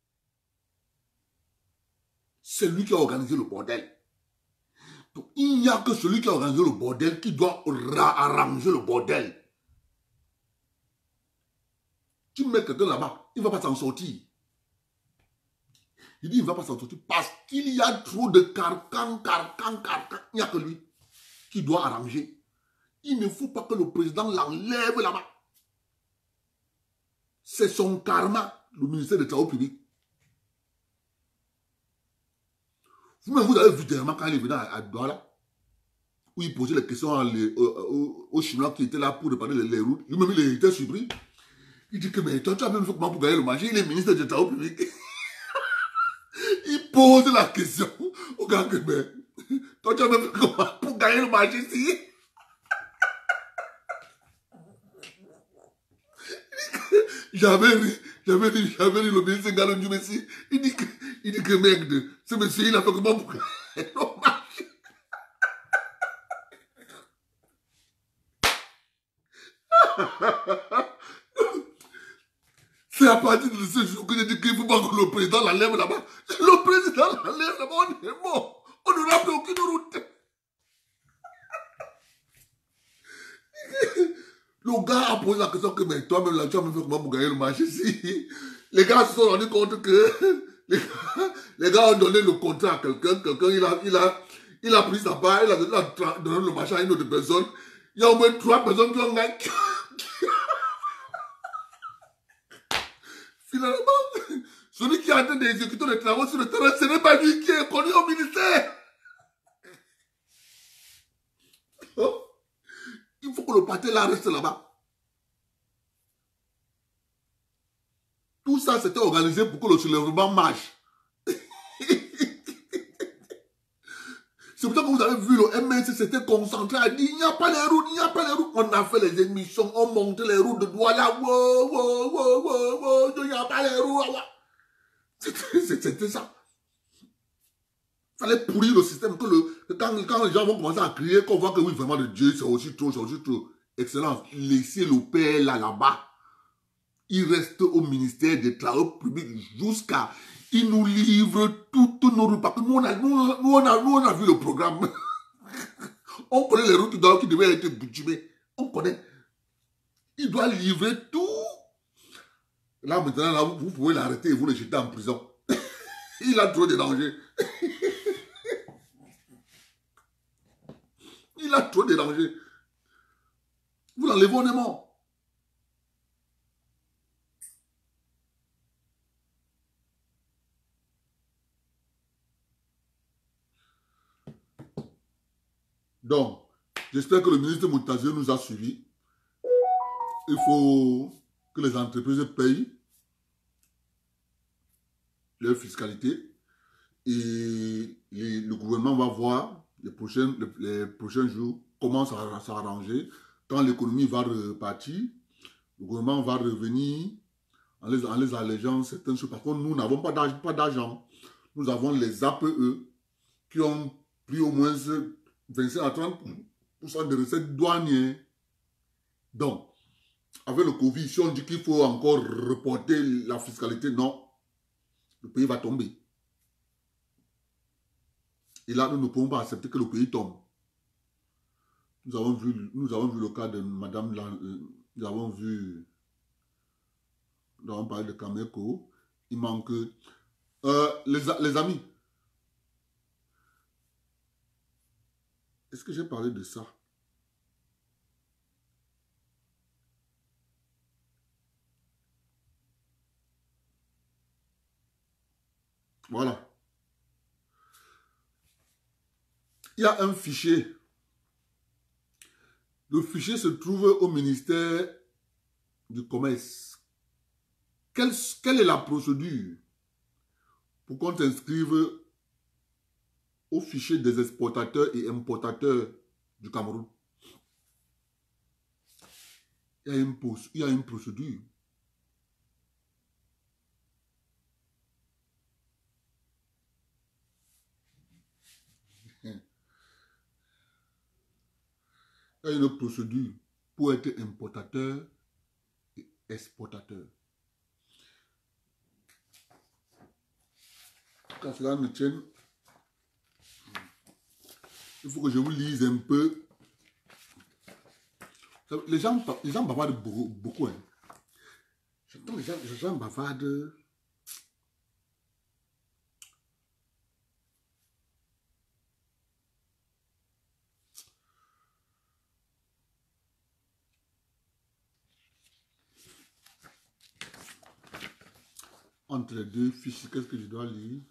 C'est lui qui a organisé le bordel. Donc, il n'y a que celui qui a organisé le bordel qui doit arranger le bordel. Tu mets quelqu'un là-bas, il ne va pas s'en sortir. Il dit il ne va pas s'en sortir parce qu'il y a trop de carcan. Il n'y a que lui qui doit arranger. Il ne faut pas que le président l'enlève là-bas. C'est son karma, le ministère des Travaux publics. Vous-même, vous avez vu dernièrement quand il est venu à Douala, où il posait les questions aux Chinois qui étaient là pour réparer les routes. Lui-même, il était surpris. Il dit que, mais toi, tu as même fait comment pour gagner le marché? Il est ministre des Travaux publics. Il pose la question au gars que, mais toi, tu as même fait comment pour gagner le marché ici? j'avais ri le ministre Galon du Messi. Il dit que merde, ce monsieur, il a fait comment pour... C'est à partir de ce jour que j'ai dit qu'il faut pas que le président l'enlève là-bas. Le président l'enlève là-bas, on est mort. On n'aura plus aucune route. Le gars a posé la question que, mais toi-même, là, tu as même fait comment pour gagner le match ici. Les gars se sont rendus compte que les gars ont donné le contrat à quelqu'un. Il a pris sa part, il a donné le machin à une autre personne. Il y a au moins 3 personnes qui ont gagné. Finalement, celui qui est en train d'exécuter les travaux sur le terrain, ce n'est pas lui qui est connu au ministère. Oh. Il faut que le parti là reste là-bas. Tout ça, c'était organisé pour que le soulèvement marche. C'est pour ça que vous avez vu le MNC, c'était concentré à dire, il n'y a pas les routes, il n'y a pas les routes. On a fait les émissions, on montait les routes de Douala. Il n'y a pas les routes. C'était ça. Il fallait pourrir le système. Quand les gens vont commencer à crier, qu'on voit que oui, vraiment, le Dieu, c'est aussi trop, c'est aussi trop. Excellence, laissez le père là-bas. Il reste au ministère des Travaux publics jusqu'à... Il nous livre toutes nos routes. Parce que nous, on a vu le programme. On connaît les routes qui devaient être boutumées. On connaît. Il doit livrer tout. Là, maintenant, là, vous pouvez l'arrêter et vous le jeter en prison. Il a trop de dangers. Il a trop de dangers. Vous l'enlevez, on est mort. Donc, j'espère que le ministre Moutazio nous a suivis. Il faut que les entreprises payent leur fiscalité et le gouvernement va voir les prochains jours comment ça va s'arranger. Quand l'économie va repartir, le gouvernement va revenir en les allégeant certaines choses. Par contre, nous n'avons pas d'argent. Nous avons les APE qui ont pris au moins 25 à 30% de recettes douanières. Donc, avec le Covid, si on dit qu'il faut encore reporter la fiscalité, non. Le pays va tomber. Et là, nous ne pouvons pas accepter que le pays tombe. Nous avons vu le cas de Madame, nous avons parlé de Kameko. Il manque... les amis, est-ce que j'ai parlé de ça? Voilà. Il y a un fichier. Le fichier se trouve au ministère du Commerce. Quelle est la procédure pour qu'on t'inscrive au fichier des exportateurs et importateurs du Cameroun? Il y a une procédure. Il y a une procédure pour être importateur et exportateur. Quand cela ne tienne, il faut que je vous lise un peu. Les gens bavardent beaucoup. Hein. J'entends les gens bavardent. Entre les deux fichiers, qu'est-ce que je dois lire?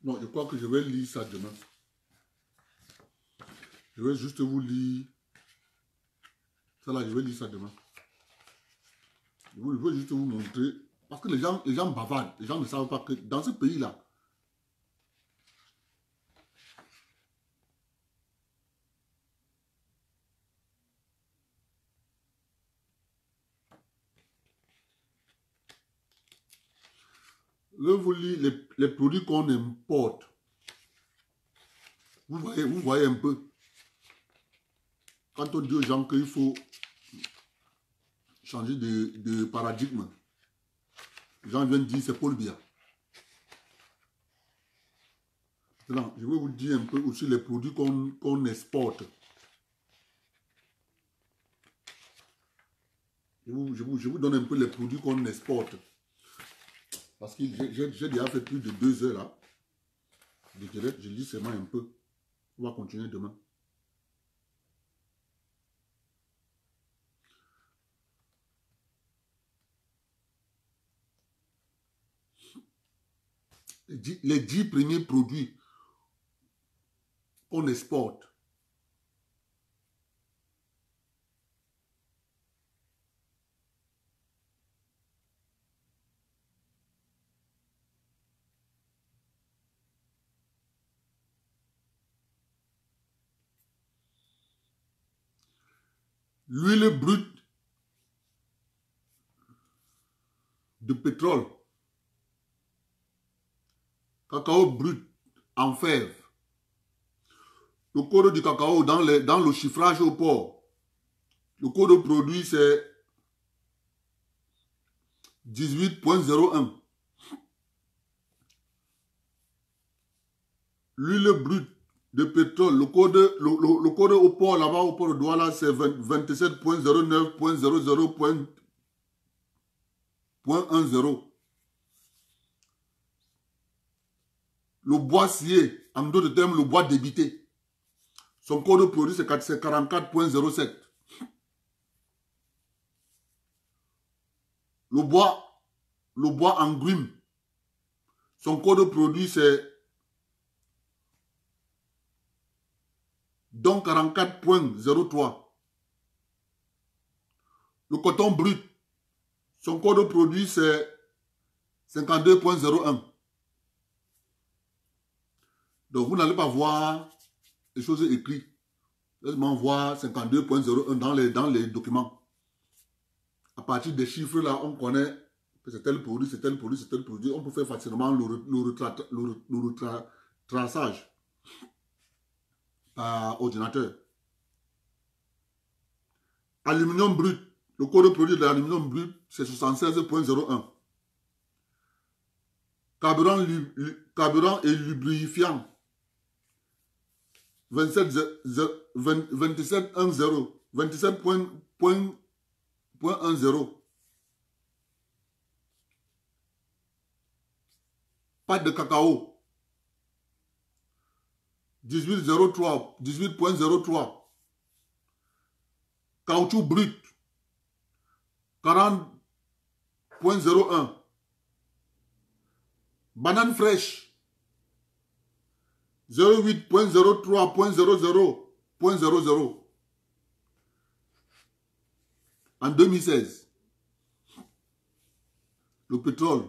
Non, je crois que je vais lire ça demain. Je vais juste vous lire. Ça là, je vais lire ça demain. Je veux juste vous montrer. Parce que les gens bavardent. Les gens ne savent pas que dans ce pays-là, je vous lis les produits qu'on importe. Vous voyez un peu. Quand on dit aux gens qu'il faut changer de paradigme, les gens viennent dire c'est Paul Biya. Maintenant, je vais vous dire un peu aussi les produits qu'on exporte. Je vous donne un peu les produits qu'on exporte. Parce que j'ai déjà fait plus de 2 heures là. Je lis seulement un peu. On va continuer demain. Les 10 premiers produits qu'on exporte. L'huile brute de pétrole. Cacao brut en fève. Le code du cacao dans le chiffrage au port. Le code produit c'est 18.01. L'huile brute de pétrole, le code au port là-bas, au port de Douala, c'est 27.09.00.10. Le bois scié, en d'autres termes, le bois débité. Son code produit, c'est 44.07. Le bois en grume, son code produit, c'est donc 44.03. Le coton brut, son code produit, c'est 52.01. Donc, vous n'allez pas voir les choses écrites. Vous allez voir 52.01 dans les documents. À partir des chiffres là, on connaît que c'est tel produit, c'est tel produit, c'est tel produit. On peut faire facilement le retraçage par ordinateur. Aluminium brut. Le code produit de l'aluminium brut, c'est 76.01. Carburant et lubrifiant. 27.10. 27.10. Pâte de cacao. 18.03. 18.03. Caoutchouc brut. 40.01. Banane fraîche. 08.03.00.00. En 2016. Le pétrole.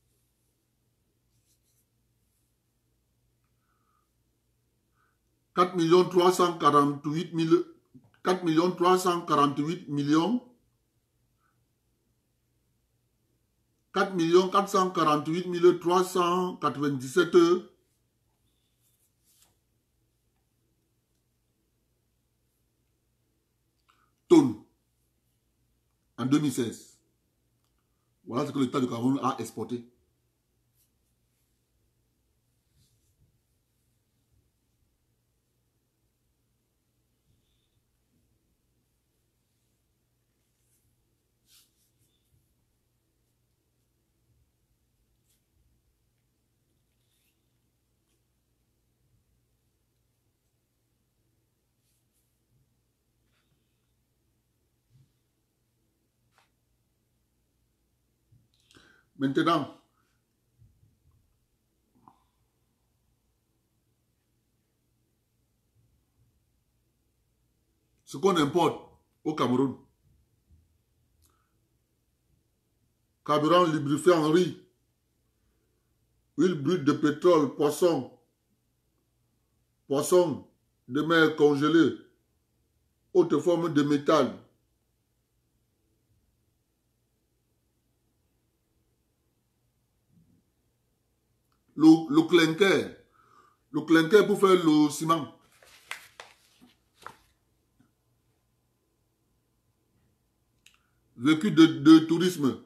4 348 millions 4 448 397 tonnes en 2016. Voilà ce que l'État du Cameroun a exporté. Maintenant, ce qu'on importe au Cameroun. Carburant lubrifiant riz, huile brute de pétrole, poisson de mer congelé, autres formes de métal. Le clinker pour faire le ciment. Véhicule de tourisme.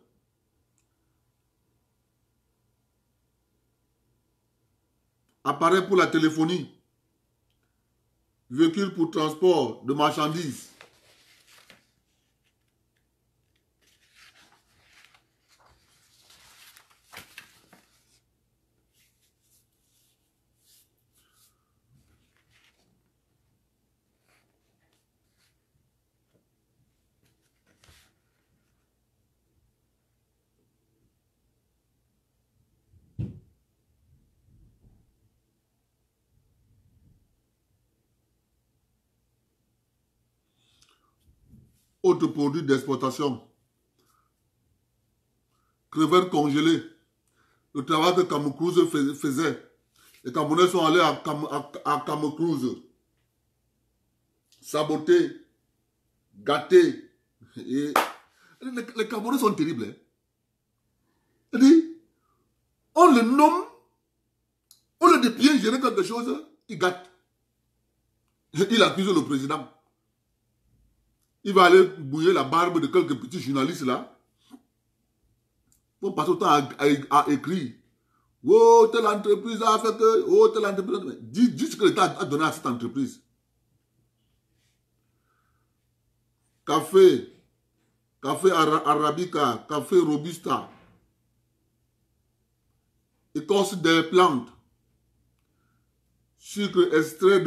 Appareil pour la téléphonie. Véhicule pour transport de marchandises. Autres produits d'exportation. Crevettes congelées. Le travail que Camocruise faisait. Les Camerounais sont allés à Camocruise. Saboter. Gâter. Et les Camerounais sont terribles. Hein? C'est-à-dire, on le nomme, on le dit bien gérer quelque chose, il gâte. Il accuse le président. Il va aller bouiller la barbe de quelques petits journalistes là. Pour passer autant à écrire. Oh, telle entreprise a fait que. Oh, telle entreprise. Dis ce que l'État a donné à cette entreprise. Café Arabica, café Robusta. Écorce des plantes. Sucre extrait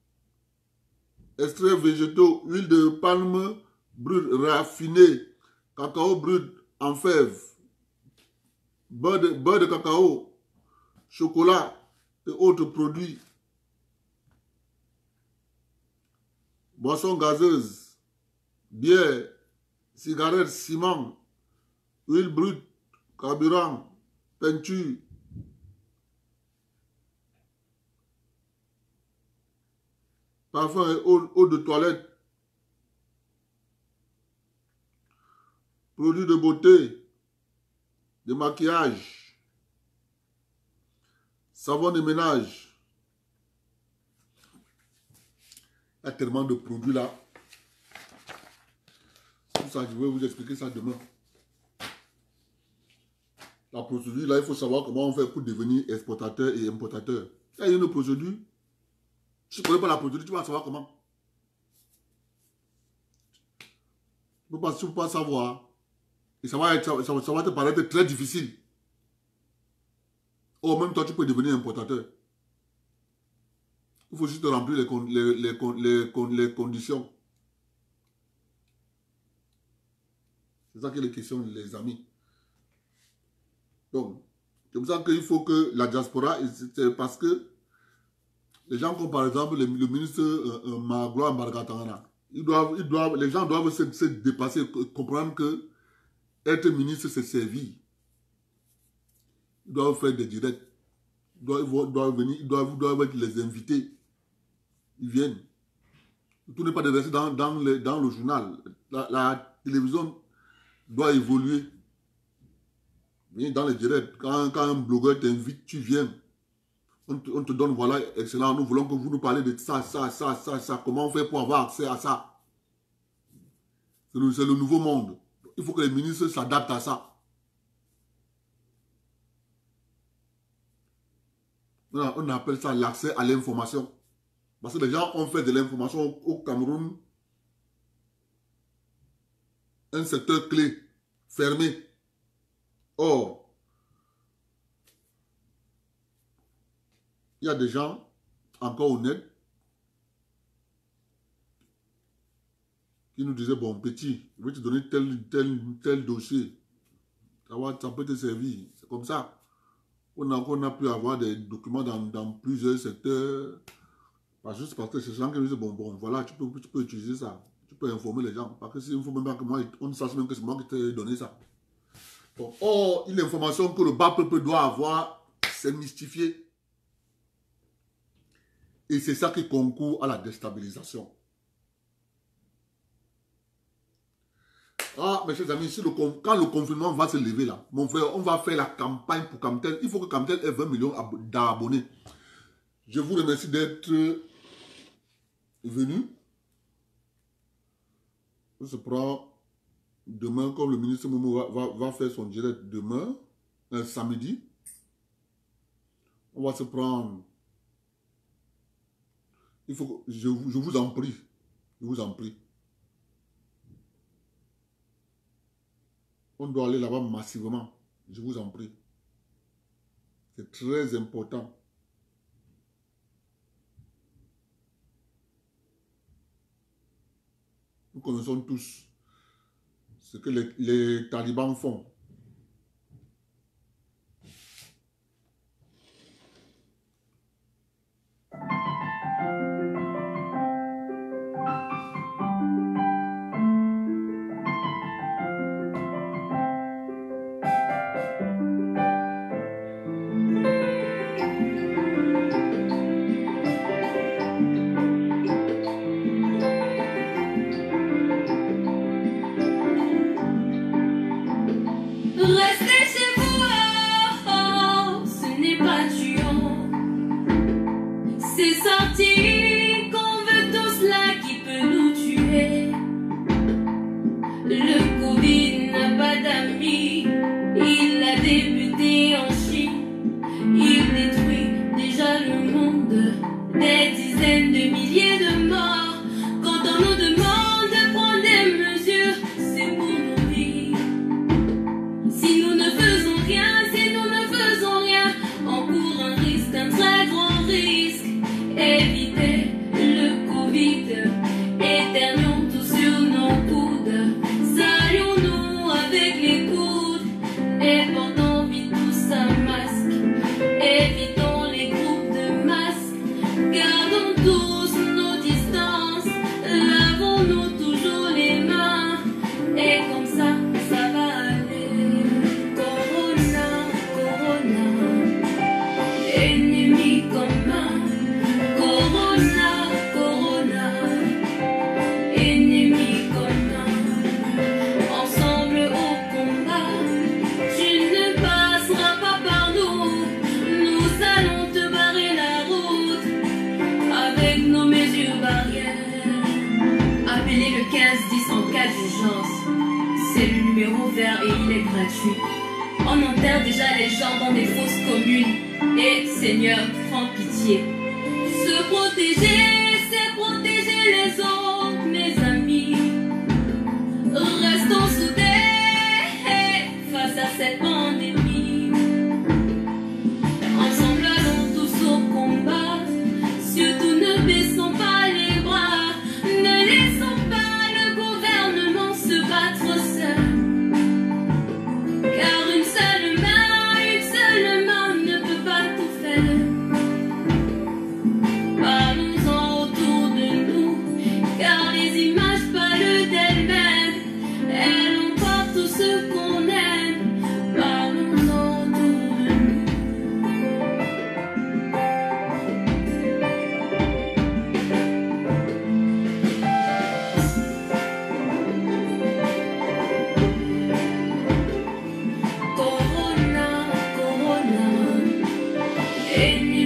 végétaux, huile de palme brute raffinée, cacao brut en fèves, beurre de cacao, chocolat et autres produits, boissons gazeuses, bière, cigarettes, ciment, huile brute, carburant, peinture, parfum et eau de toilette, produits de beauté, de maquillage, savon de ménage. Il y a tellement de produits là. Tout ça, je vais vous expliquer ça demain. La procédure, là, il faut savoir comment on fait pour devenir exportateur et importateur. Il y a une procédure. Si tu ne connais pas la procédure, tu vas savoir comment. Tu ne peux pas savoir. Et ça va te paraître très difficile. Ou même toi, tu peux devenir importateur. Il faut juste remplir les conditions. C'est ça qui est la question, les amis. Donc, c'est pour ça qu'il faut que la diaspora, c'est parce que les gens comme par exemple le ministre Magloire Mbargatangana, les gens doivent se dépasser, comprendre que être ministre, c'est servir. Ils doivent faire des directs. Ils doivent venir, ils doivent être les invités. Ils viennent. Tout n'est pas de rester dans le journal. La télévision doit évoluer. Viens dans les directs. Quand un blogueur t'invite, tu viens. On te donne, voilà, excellent. Nous voulons que vous nous parlez de ça. Comment on fait pour avoir accès à ça? C'est le nouveau monde. Il faut que les ministres s'adaptent à ça. On appelle ça l'accès à l'information. Parce que les gens ont fait de l'information au Cameroun un secteur clé, fermé. Or, il y a des gens encore honnêtes qui nous disaient, bon, petit, je vais te donner tel dossier. Ça peut te servir. C'est comme ça. On a pu avoir des documents dans plusieurs secteurs. Juste parce que c'est gens qui nous disent, bon, voilà, tu peux utiliser ça. peux informer les gens. Parce que s'il ne faut même pas que moi, on ne sache même que c'est moi qui t'ai donné ça. Donc, or, l'information que le bas peuple doit avoir, c'est mystifié. Et c'est ça qui concourt à la déstabilisation. Ah, mes chers amis, si quand le confinement va se lever là, mon frère, on va faire la campagne pour Camtel. Il faut que Camtel ait 20 millions d'abonnés. Je vous remercie d'être venu. On se prend demain, comme le ministre Momo va faire son direct demain, un samedi. On va se prendre. Il faut que, je vous en prie. Je vous en prie. On doit aller là-bas massivement. Je vous en prie. C'est très important. Nous connaissons tous ce que les talibans font. Restez chez vous, oh, ce n'est pas tuant. C'est sorti qu'on veut tous là qui peut nous tuer. Le Covid n'a pas d'amis, il a débuté en Chine. Il détruit déjà le monde, des dizaines de milliers de morts. Quand on nous demande de prendre des mesures, c'est pour nous vivre. Si nous ne faisons rien, on court un risque, un très grand risque. Éviter le Covid, éternions tous sur nos coudes. Saluons-nous avec les coudes et portons vite tous un masque. Évitons les groupes de masques, gardons tous nos distances. Lavons-nous toujours les mains et comme ça, ça va aller. Corona, Corona, ennemi commun. Corona, Corona, ennemi commun. Ensemble au combat, tu ne passeras pas par nous. Nous allons te barrer la route avec nos mesures barrières. Appelez le 1510 en cas d'urgence. C'est le numéro vert et il est gratuit. On enterre déjà les gens dans des fosses communes. Et Seigneur, prends pitié. Se protéger, c'est protéger les autres, mes amis. Restons soudés face à cette pandémie. Ensemble, allons tous au combat. Surtout ne baissons pas les bras. Ne laissons pas le gouvernement se battre seul. Car une seule main ne peut pas tout faire. Parlons-en autour de nous, car les images parlent d'elles-mêmes. Elles emportent tout ce qu'on aime. Parlons-en autour de nous. Corona, Corona, ennemi